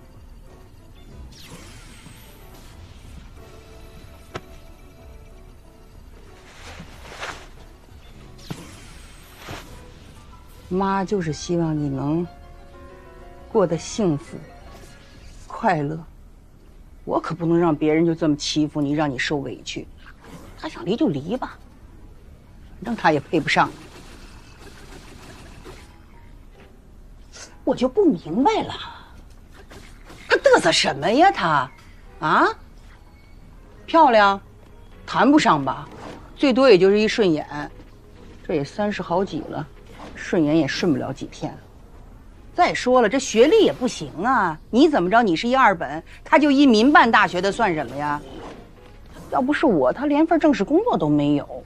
妈就是希望你能过得幸福、快乐。我可不能让别人就这么欺负你，让你受委屈。他想离就离吧，反正他也配不上你。我就不明白了，他嘚瑟什么呀？他，啊？漂亮，谈不上吧，最多也就是一顺眼。这也三十好几了，顺眼也顺不了几天。再说了，这学历也不行啊！你怎么着？你是一二本，他就一民办大学的，算什么呀？要不是我，他连份正式工作都没有。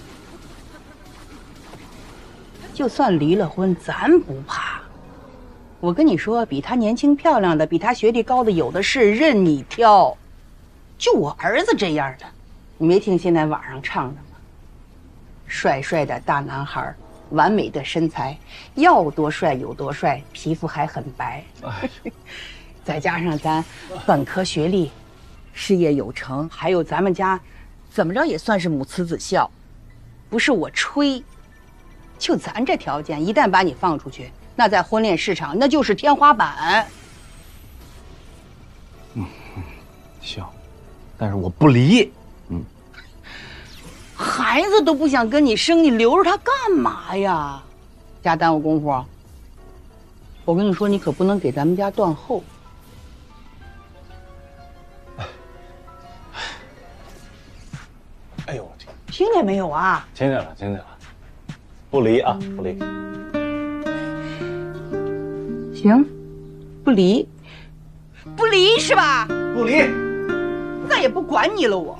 就算离了婚，咱不怕。我跟你说，比他年轻漂亮的，比他学历高的有的是，任你挑。就我儿子这样的，你没听现在网上唱的吗？帅帅的大男孩，完美的身材，要多帅有多帅，皮肤还很白。哎、再加上咱本科学历。事业有成，还有咱们家，怎么着也算是母慈子孝，不是我吹。就咱这条件，一旦把你放出去，那在婚恋市场那就是天花板。
嗯，行，但是我不离。嗯，
孩子都不想跟你生，你留着他干嘛呀？家耽误功夫。我跟你说，你可不能给咱们家断后。
哎呦我天！
听见没有啊？
听见了，听见了，不离啊，不离。
行，不离，不离是吧？
不离，
再也不管你了我。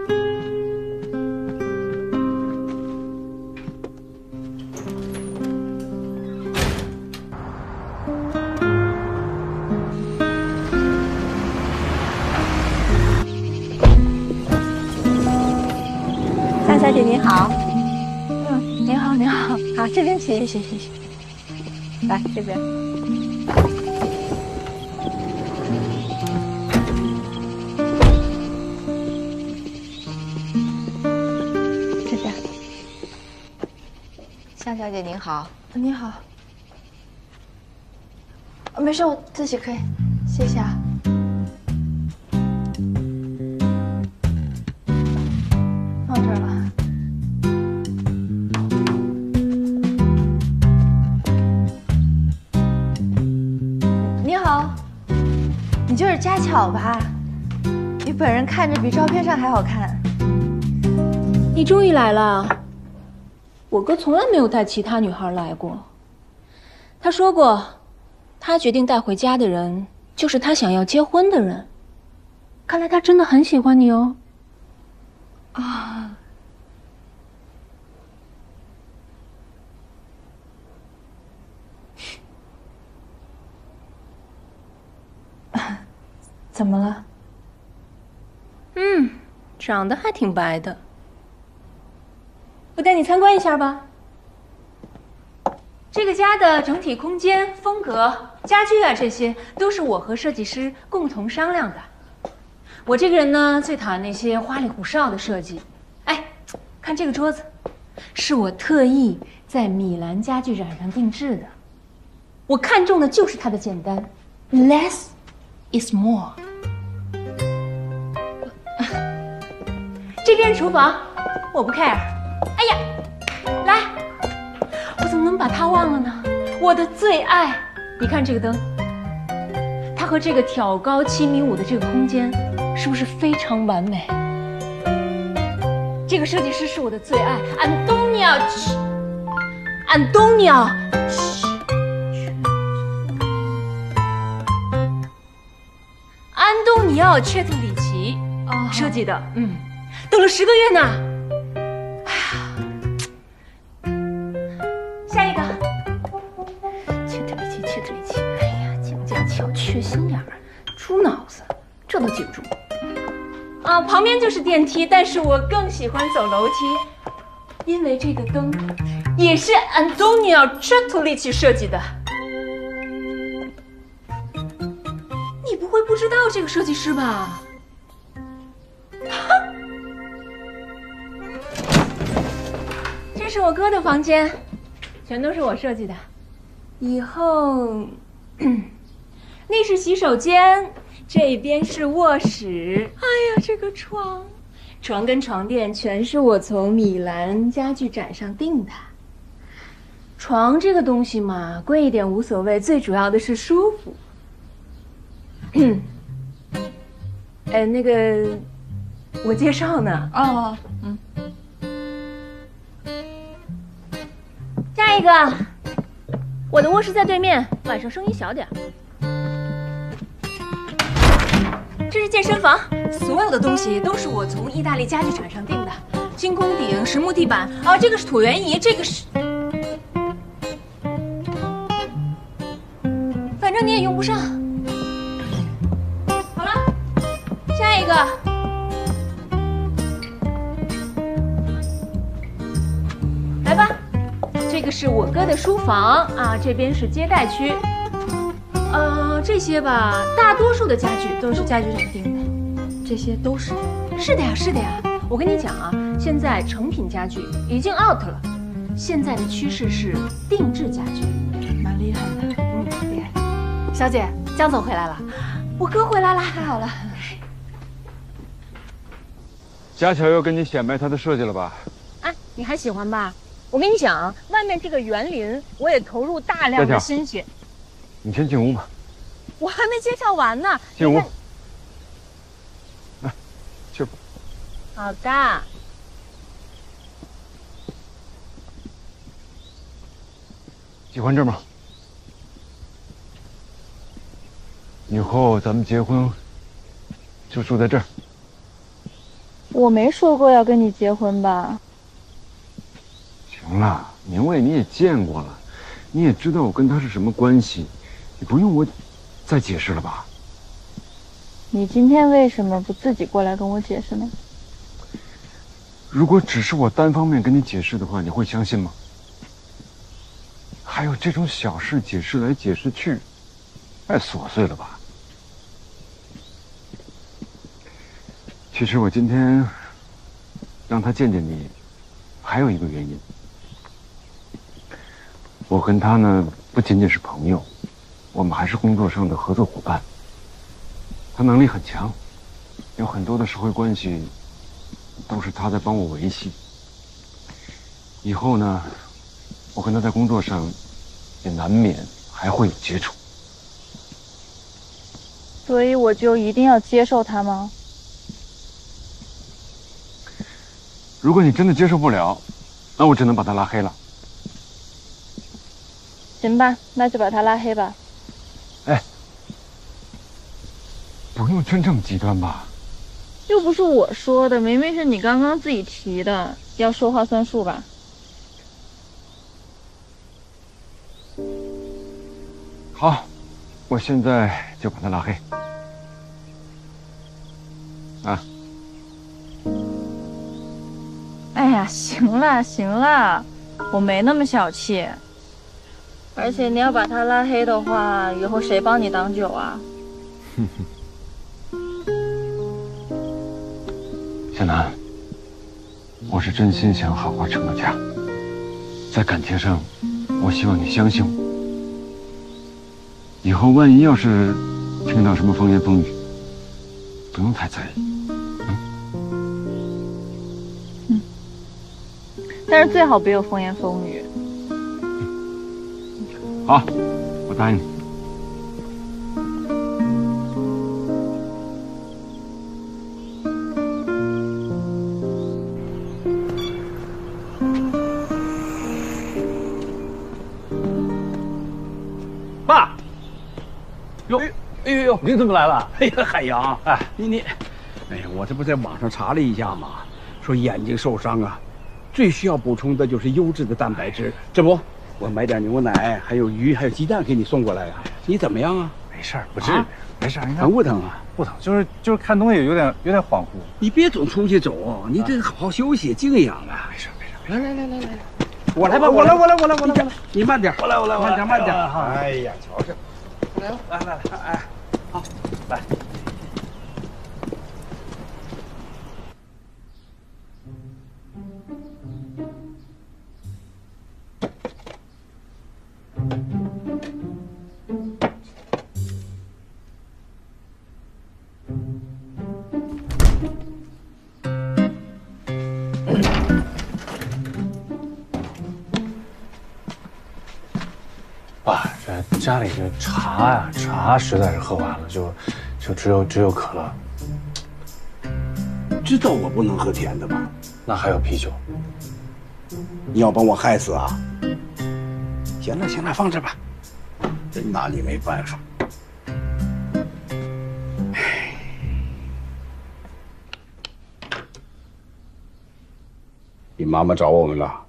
小姐您好，嗯，您好您好，好这边请，谢谢谢谢，来这边。这边。向小姐您好，您好。没事，我自己可以，谢谢啊。放这儿了。你就是佳巧吧？你本人看着比照片上还好看。
你终于来了。我哥从来没有带其他女孩来过。他说过，他决定带回家的人就是他想要结婚的人。看来他真的很喜欢你哦。
啊。怎么了？
嗯，长得还挺白的。我带你参观一下吧。这个家的整体空间、风格、家具啊，这些都是我和设计师共同商量的。我这个人呢，最讨厌那些花里胡哨的设计。哎，看这个桌子，是我特意在米兰家具展上定制的。我看中的就是它的简单 ，less is more。这边厨房，我不 care。哎呀，来，我怎么能
把它忘了呢？我的最爱，你看这个灯，它和这个挑高七米五的这个空间，是不是非常完美？这个设计师是我的最爱，安东尼奥，安东尼奥，安东尼奥·切特里奇设计的，嗯，等了十个月呢。哎呀，下一个，切特里奇，切特里奇，哎呀，讲讲巧，缺心眼儿，猪脑子，这都记不住。啊，旁边就是电梯，但是我更喜欢走楼梯，因为这个灯也是安东尼奥·切特里奇设计的。你不会不知道这个设计师吧？这是我哥的房间，全都是我设计的。以后，那是洗手间，这边是卧室。哎呀，这个床，床跟床垫全是我从米兰家具展上订的。床这个东西嘛，贵一点无所谓，最主要的是舒服。嗯，呃，那个，我介绍呢。哦，嗯。下一个，我的卧室在对面，晚上声音小点。这是健身房，所有的东西都是我从意大利家具展上订的，金空顶、实木地板。哦，这个是椭圆仪，这个是，反正你也用不上。好了，下一个。来吧，这个是我哥的书房啊，这边是接待区。呃，这些吧，大多数的家具都是家具展订的，这些都是。是的呀，是的呀。我跟你讲啊，现在成品家具已经 out 了，现在的趋势是定制家具，蛮厉害的。嗯，厉害。小姐，江总回来了，我哥回来了，太好了。
佳巧又跟你显摆她的设计了吧？
哎，你还喜欢吧？我跟你讲，外面这个园林，我也投入大量的心血。
你先进屋吧。
我还没介绍完呢。
进屋。来，去吧。
好的。
喜欢这儿吗？以后咱们结婚就住在这儿。
我没说过要跟你结婚吧？
行了，明卫你也见过了，你也知道我跟他是什么关系。你不用我再解释了吧？
你今天为什么不自己过来跟我解释呢？
如果只是我单方面跟你解释的话，你会相信吗？还有这种小事解释来解释去，太琐碎了吧？其实我今天让他见见你，还有一个原因。我跟他呢，不仅仅是朋友。我们还是工作上的合作伙伴。他能力很强，有很多的社会关系都是他在帮我维系。以后呢，我跟他在工作上也难免还会有接触。
所以我就一定要接受他吗？
如果你真的接受不了，那我只能把他拉黑了。
行吧，那就把他拉黑吧。
哎，不用真这么极端吧？
又不是我说的，明明是你刚刚自己提的，要说话算数吧？
好，我现在就把他拉黑。啊！
哎呀，行了行了，我没那么小气。而且你要把他拉黑的话，以后谁帮你挡酒啊？
哼哼。小南，我是真心想好好成个家，在感情上，我希望你相信我。以后万一要是听到什么风言风语，不用太在意。
嗯。但是最好别有风言风语。
好，我答应你。
爸，哟，哎呦呦，你怎么来了？哎呀，海洋，哎，你你，哎呀，我这不在网上查了一下嘛，说眼睛受伤啊，最需要补充的就是优质的蛋白质。这不，我买点牛奶，还有鱼，还有鸡蛋给你送过来呀、啊。你怎么样啊？
没事儿，不至于，啊、没事儿。
疼不疼啊？
不疼，就是就是看东西有点有点恍惚。
你别总出去走，你这好好休息，静养啊。
没事没事。
来来来来来，我来吧，我来我来我来我来，你慢点，
我来我来，
慢点慢点。
哎呀，瞧这，
来了来来来，哎，好，来。
爸，这家里这茶呀，茶实在是喝完了，就就只有只有可乐。
知道我不能喝甜的吗？
那还有啤酒。
你要把我害死啊？行了行了，放这吧，真拿你没办法。你妈妈找我们了，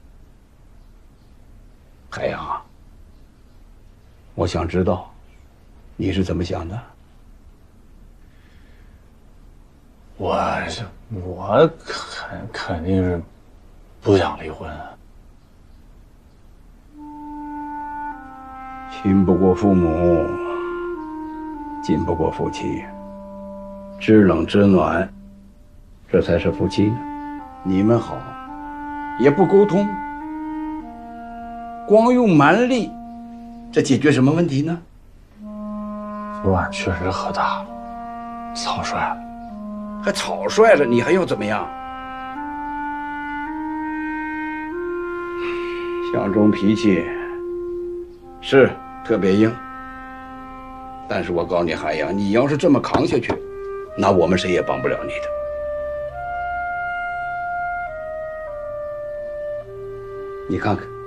海洋啊。我想知道，你是怎么想的？
我我肯肯定是不想离婚。
亲不过父母，近不过夫妻，知冷知暖，这才是夫妻呢。你们好，也不沟通，光用蛮力。这解决什么问题呢？
昨晚确实喝大了，草率了，
还草率了，你还要怎么样？相中脾气是特别硬，但是我告诉你，海洋，你要是这么扛下去，那我们谁也帮不了你的。你看看。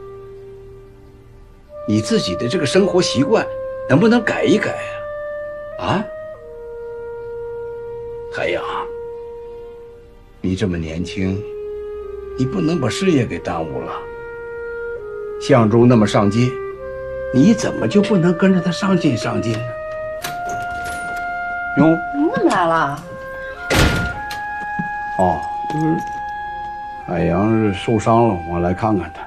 你自己的这个生活习惯能不能改一改啊？啊，海洋，你这么年轻，你不能把事业给耽误了。向忠那么上进，你怎么就不能跟着他上进上进呢？哟，
你怎么来了？
哦，就是海洋是受伤了，我来看看他。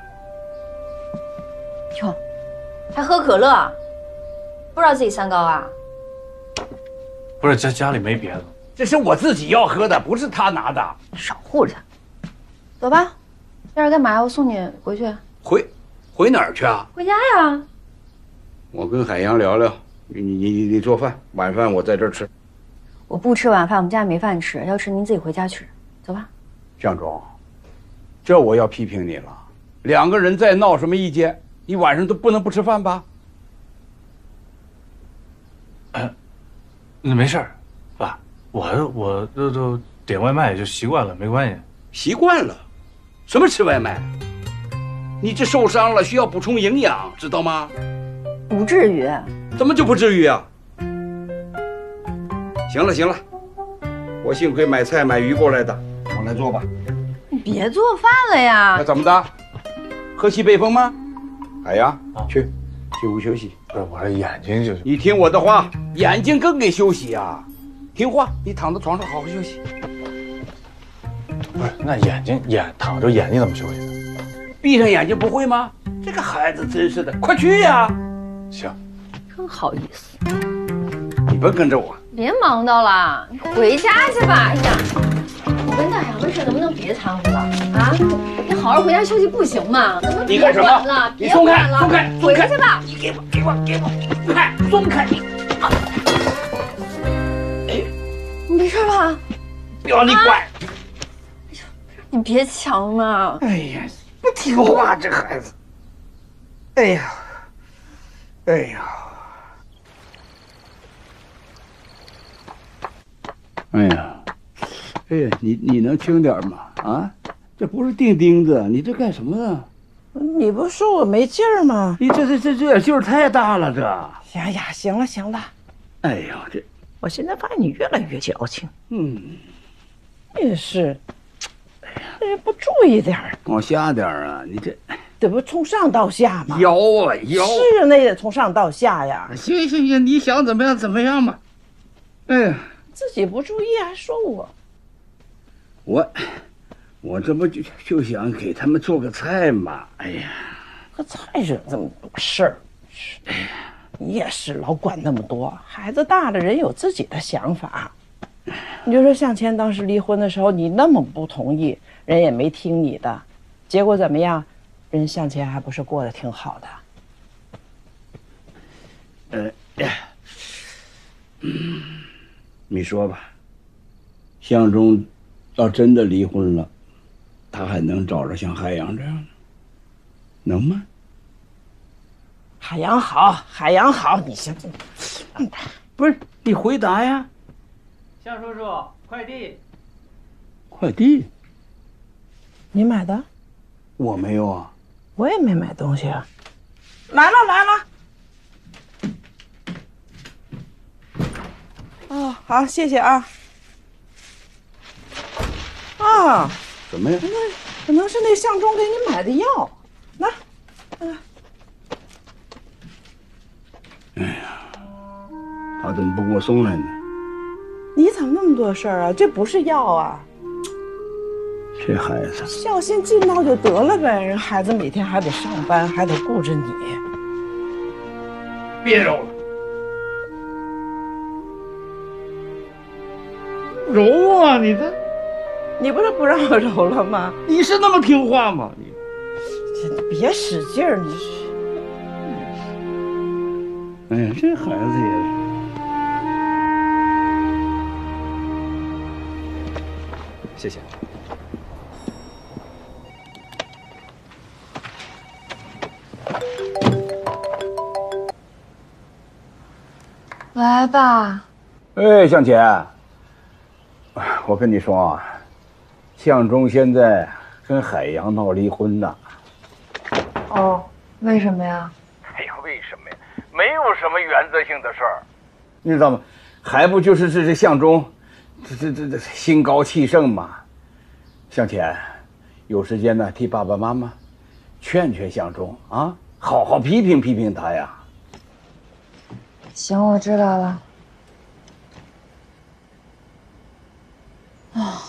哟。还喝可乐，不知道自己三高啊？
不是家家里没别的，
这是我自己要喝的，不是他拿的。
少护着他，走吧。待会儿干嘛呀？我送你回去。
回，回哪儿去啊？
回家呀。
我跟海洋聊聊，你你你你做饭，晚饭我在这儿吃。
我不吃晚饭，我们家没饭吃。要吃您自己回家吃。走吧。
向忠，这我要批评你了。两个人再闹什么意见？你晚上都不能不吃饭吧？
哎，那没事儿，爸，我我这都点外卖也就习惯了，没关系。
习惯了？什么吃外卖？你这受伤了，需要补充营养，知道吗？
不至于。
怎么就不至于啊？行了行了，我幸亏买菜买鱼过来的，我来做吧。
你别做饭了呀。
那怎么的？喝西北风吗？海洋，啊、去，进屋休息。
不是，我这眼睛就……
你听我的话，眼睛更得休息啊！听话，你躺在床上好好休息。
不是，那眼睛眼躺着眼睛怎么休息呢？
闭上眼睛不会吗？这个孩子真是的，快去呀！
行，
真好意思。
你别跟着我。
别忙叨了，你回家去吧。哎呀，我跟大洋的事能不能别掺和了啊？你好好回家休息不行吗？能不能别管了？
你松开，松开，松开！
回去吧。
你给我，给我，给我，快松开你！
哎，你没事吧？
不要你管！
你别抢嘛！
哎呀，不听话，这孩子。哎呀， 哎呀，哎呀，哎呀，你你能轻点吗？啊，这不是钉钉子，你这干什么呢？
你不说我没劲儿吗？
你这这这这点劲儿太大了，这。
呀呀，行了行了。
哎呀，这
我现在发现你越来越矫情。
嗯，
也是。哎呀，这不注意点儿，
往下点儿啊！你这
这不从上到下吗？
腰啊腰！
是啊，那也从上到下呀。
行行行，你想怎么样怎么样吧。哎呀，
自己不注意还说我。
我。我这不就就想给他们做个菜嘛？哎呀，
和菜惹这么多事儿，哎呀，你也是老管那么多。孩子大了，人有自己的想法。你就说向前当时离婚的时候，你那么不同意，人也没听你的，结果怎么样？人向前还不是过得挺好
的。呃，嗯，你说吧，向忠要真的离婚了。他还能找着像海洋这样的，能吗？
海洋好，海洋好，你先
不是你回答呀？
向叔叔，快递。
快递？
你买的？
我没有啊。
我也没买东西啊。来了来了。哦，好，谢谢啊。啊。
什么呀？
那可能是那向忠给你买的药，来，来。
哎呀，他怎么不给我送来呢？
你怎么那么多事儿啊？这不是药啊！
这孩子，
孝心尽到就得了呗。人孩子每天还得上班，还得顾着你。
别揉了，揉啊！你这。
你不是不让我揉了吗？
你是那么听话吗？你
别使劲儿，你是。
哎呀，这孩子也
是。谢谢。
来吧。
哎，向前，我跟你说啊。向忠现在跟海洋闹离婚呢。
哦，为什么呀？
哎呀，为什么呀？没有什么原则性的事儿，你知道吗？还不就是这这向忠，这这这这心高气盛嘛。向前，有时间呢，替爸爸妈妈劝劝向忠啊，好好批评批评他呀。
行，我知道了。啊。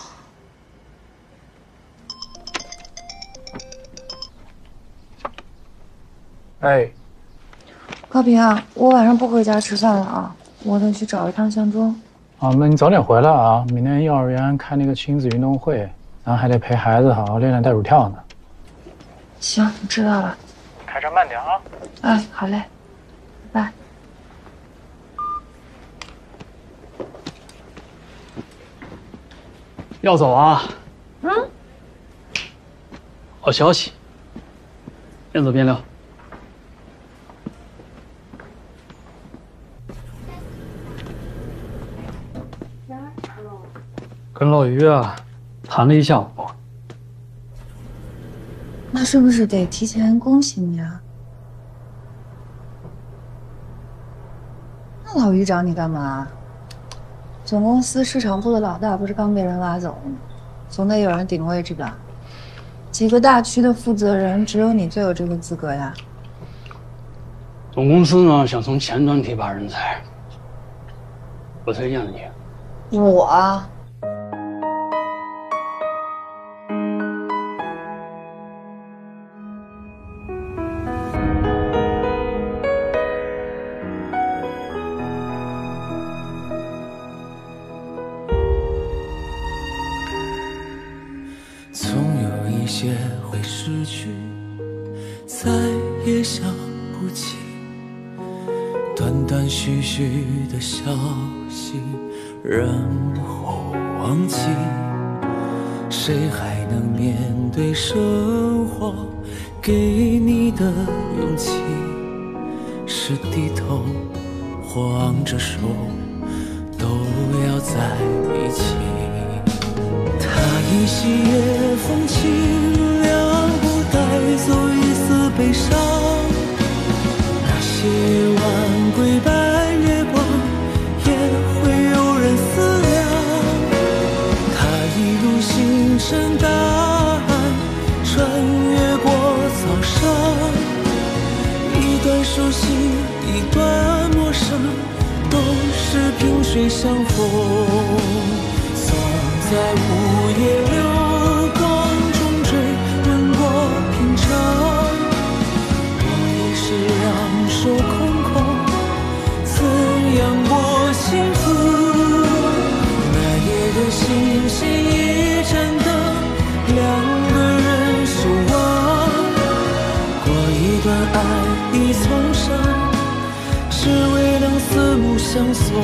哎，
高平啊，我晚上不回家吃饭了啊，我得去找一趟向忠。
啊，那你早点回来啊！明天幼儿园开那个亲子运动会，咱还得陪孩子好好练练袋鼠跳呢。
行，我知道了。
开车慢点啊！
哎，好嘞，拜拜。
要走啊？
嗯。
好消息，边走边聊。跟老于啊谈了一下午，
那是不是得提前恭喜你啊？那老于找你干嘛？总公司市场部的老大不是刚被人挖走了吗？总得有人顶位置吧？几个大区的负责人，只有你最有这个资格呀。
总公司呢想从前端提拔人才，我推荐了你。
我。
总有一些会失去，再也想不起。断断续续的消息，然后忘记。谁还能面对生活给你的勇气？是是低头或昂着手，都要在一起。他依稀也风清凉，不带走一丝悲伤。那些夜晚归白月光，也会有人思量。他一如星辰大海，穿越过草上。一段熟悉，一段陌生，都是萍水相逢。总在午夜流光中追问过平常，我已是两手空空，怎样过幸福？那夜的星星一盏灯，两个人守望，过一段爱已从生，只为能四目相送。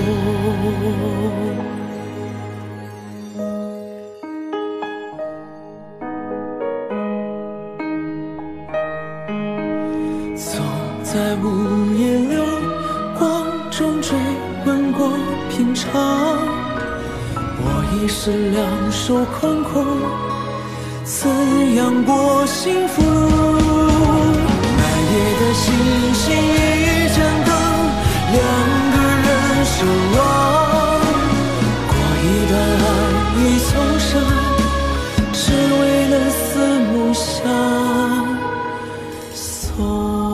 走在午夜流光中追问过平常，我已是两手空空，怎样过幸福？那夜的星星一盏灯，两个人守望，过一段爱已从生，只为能四目相送。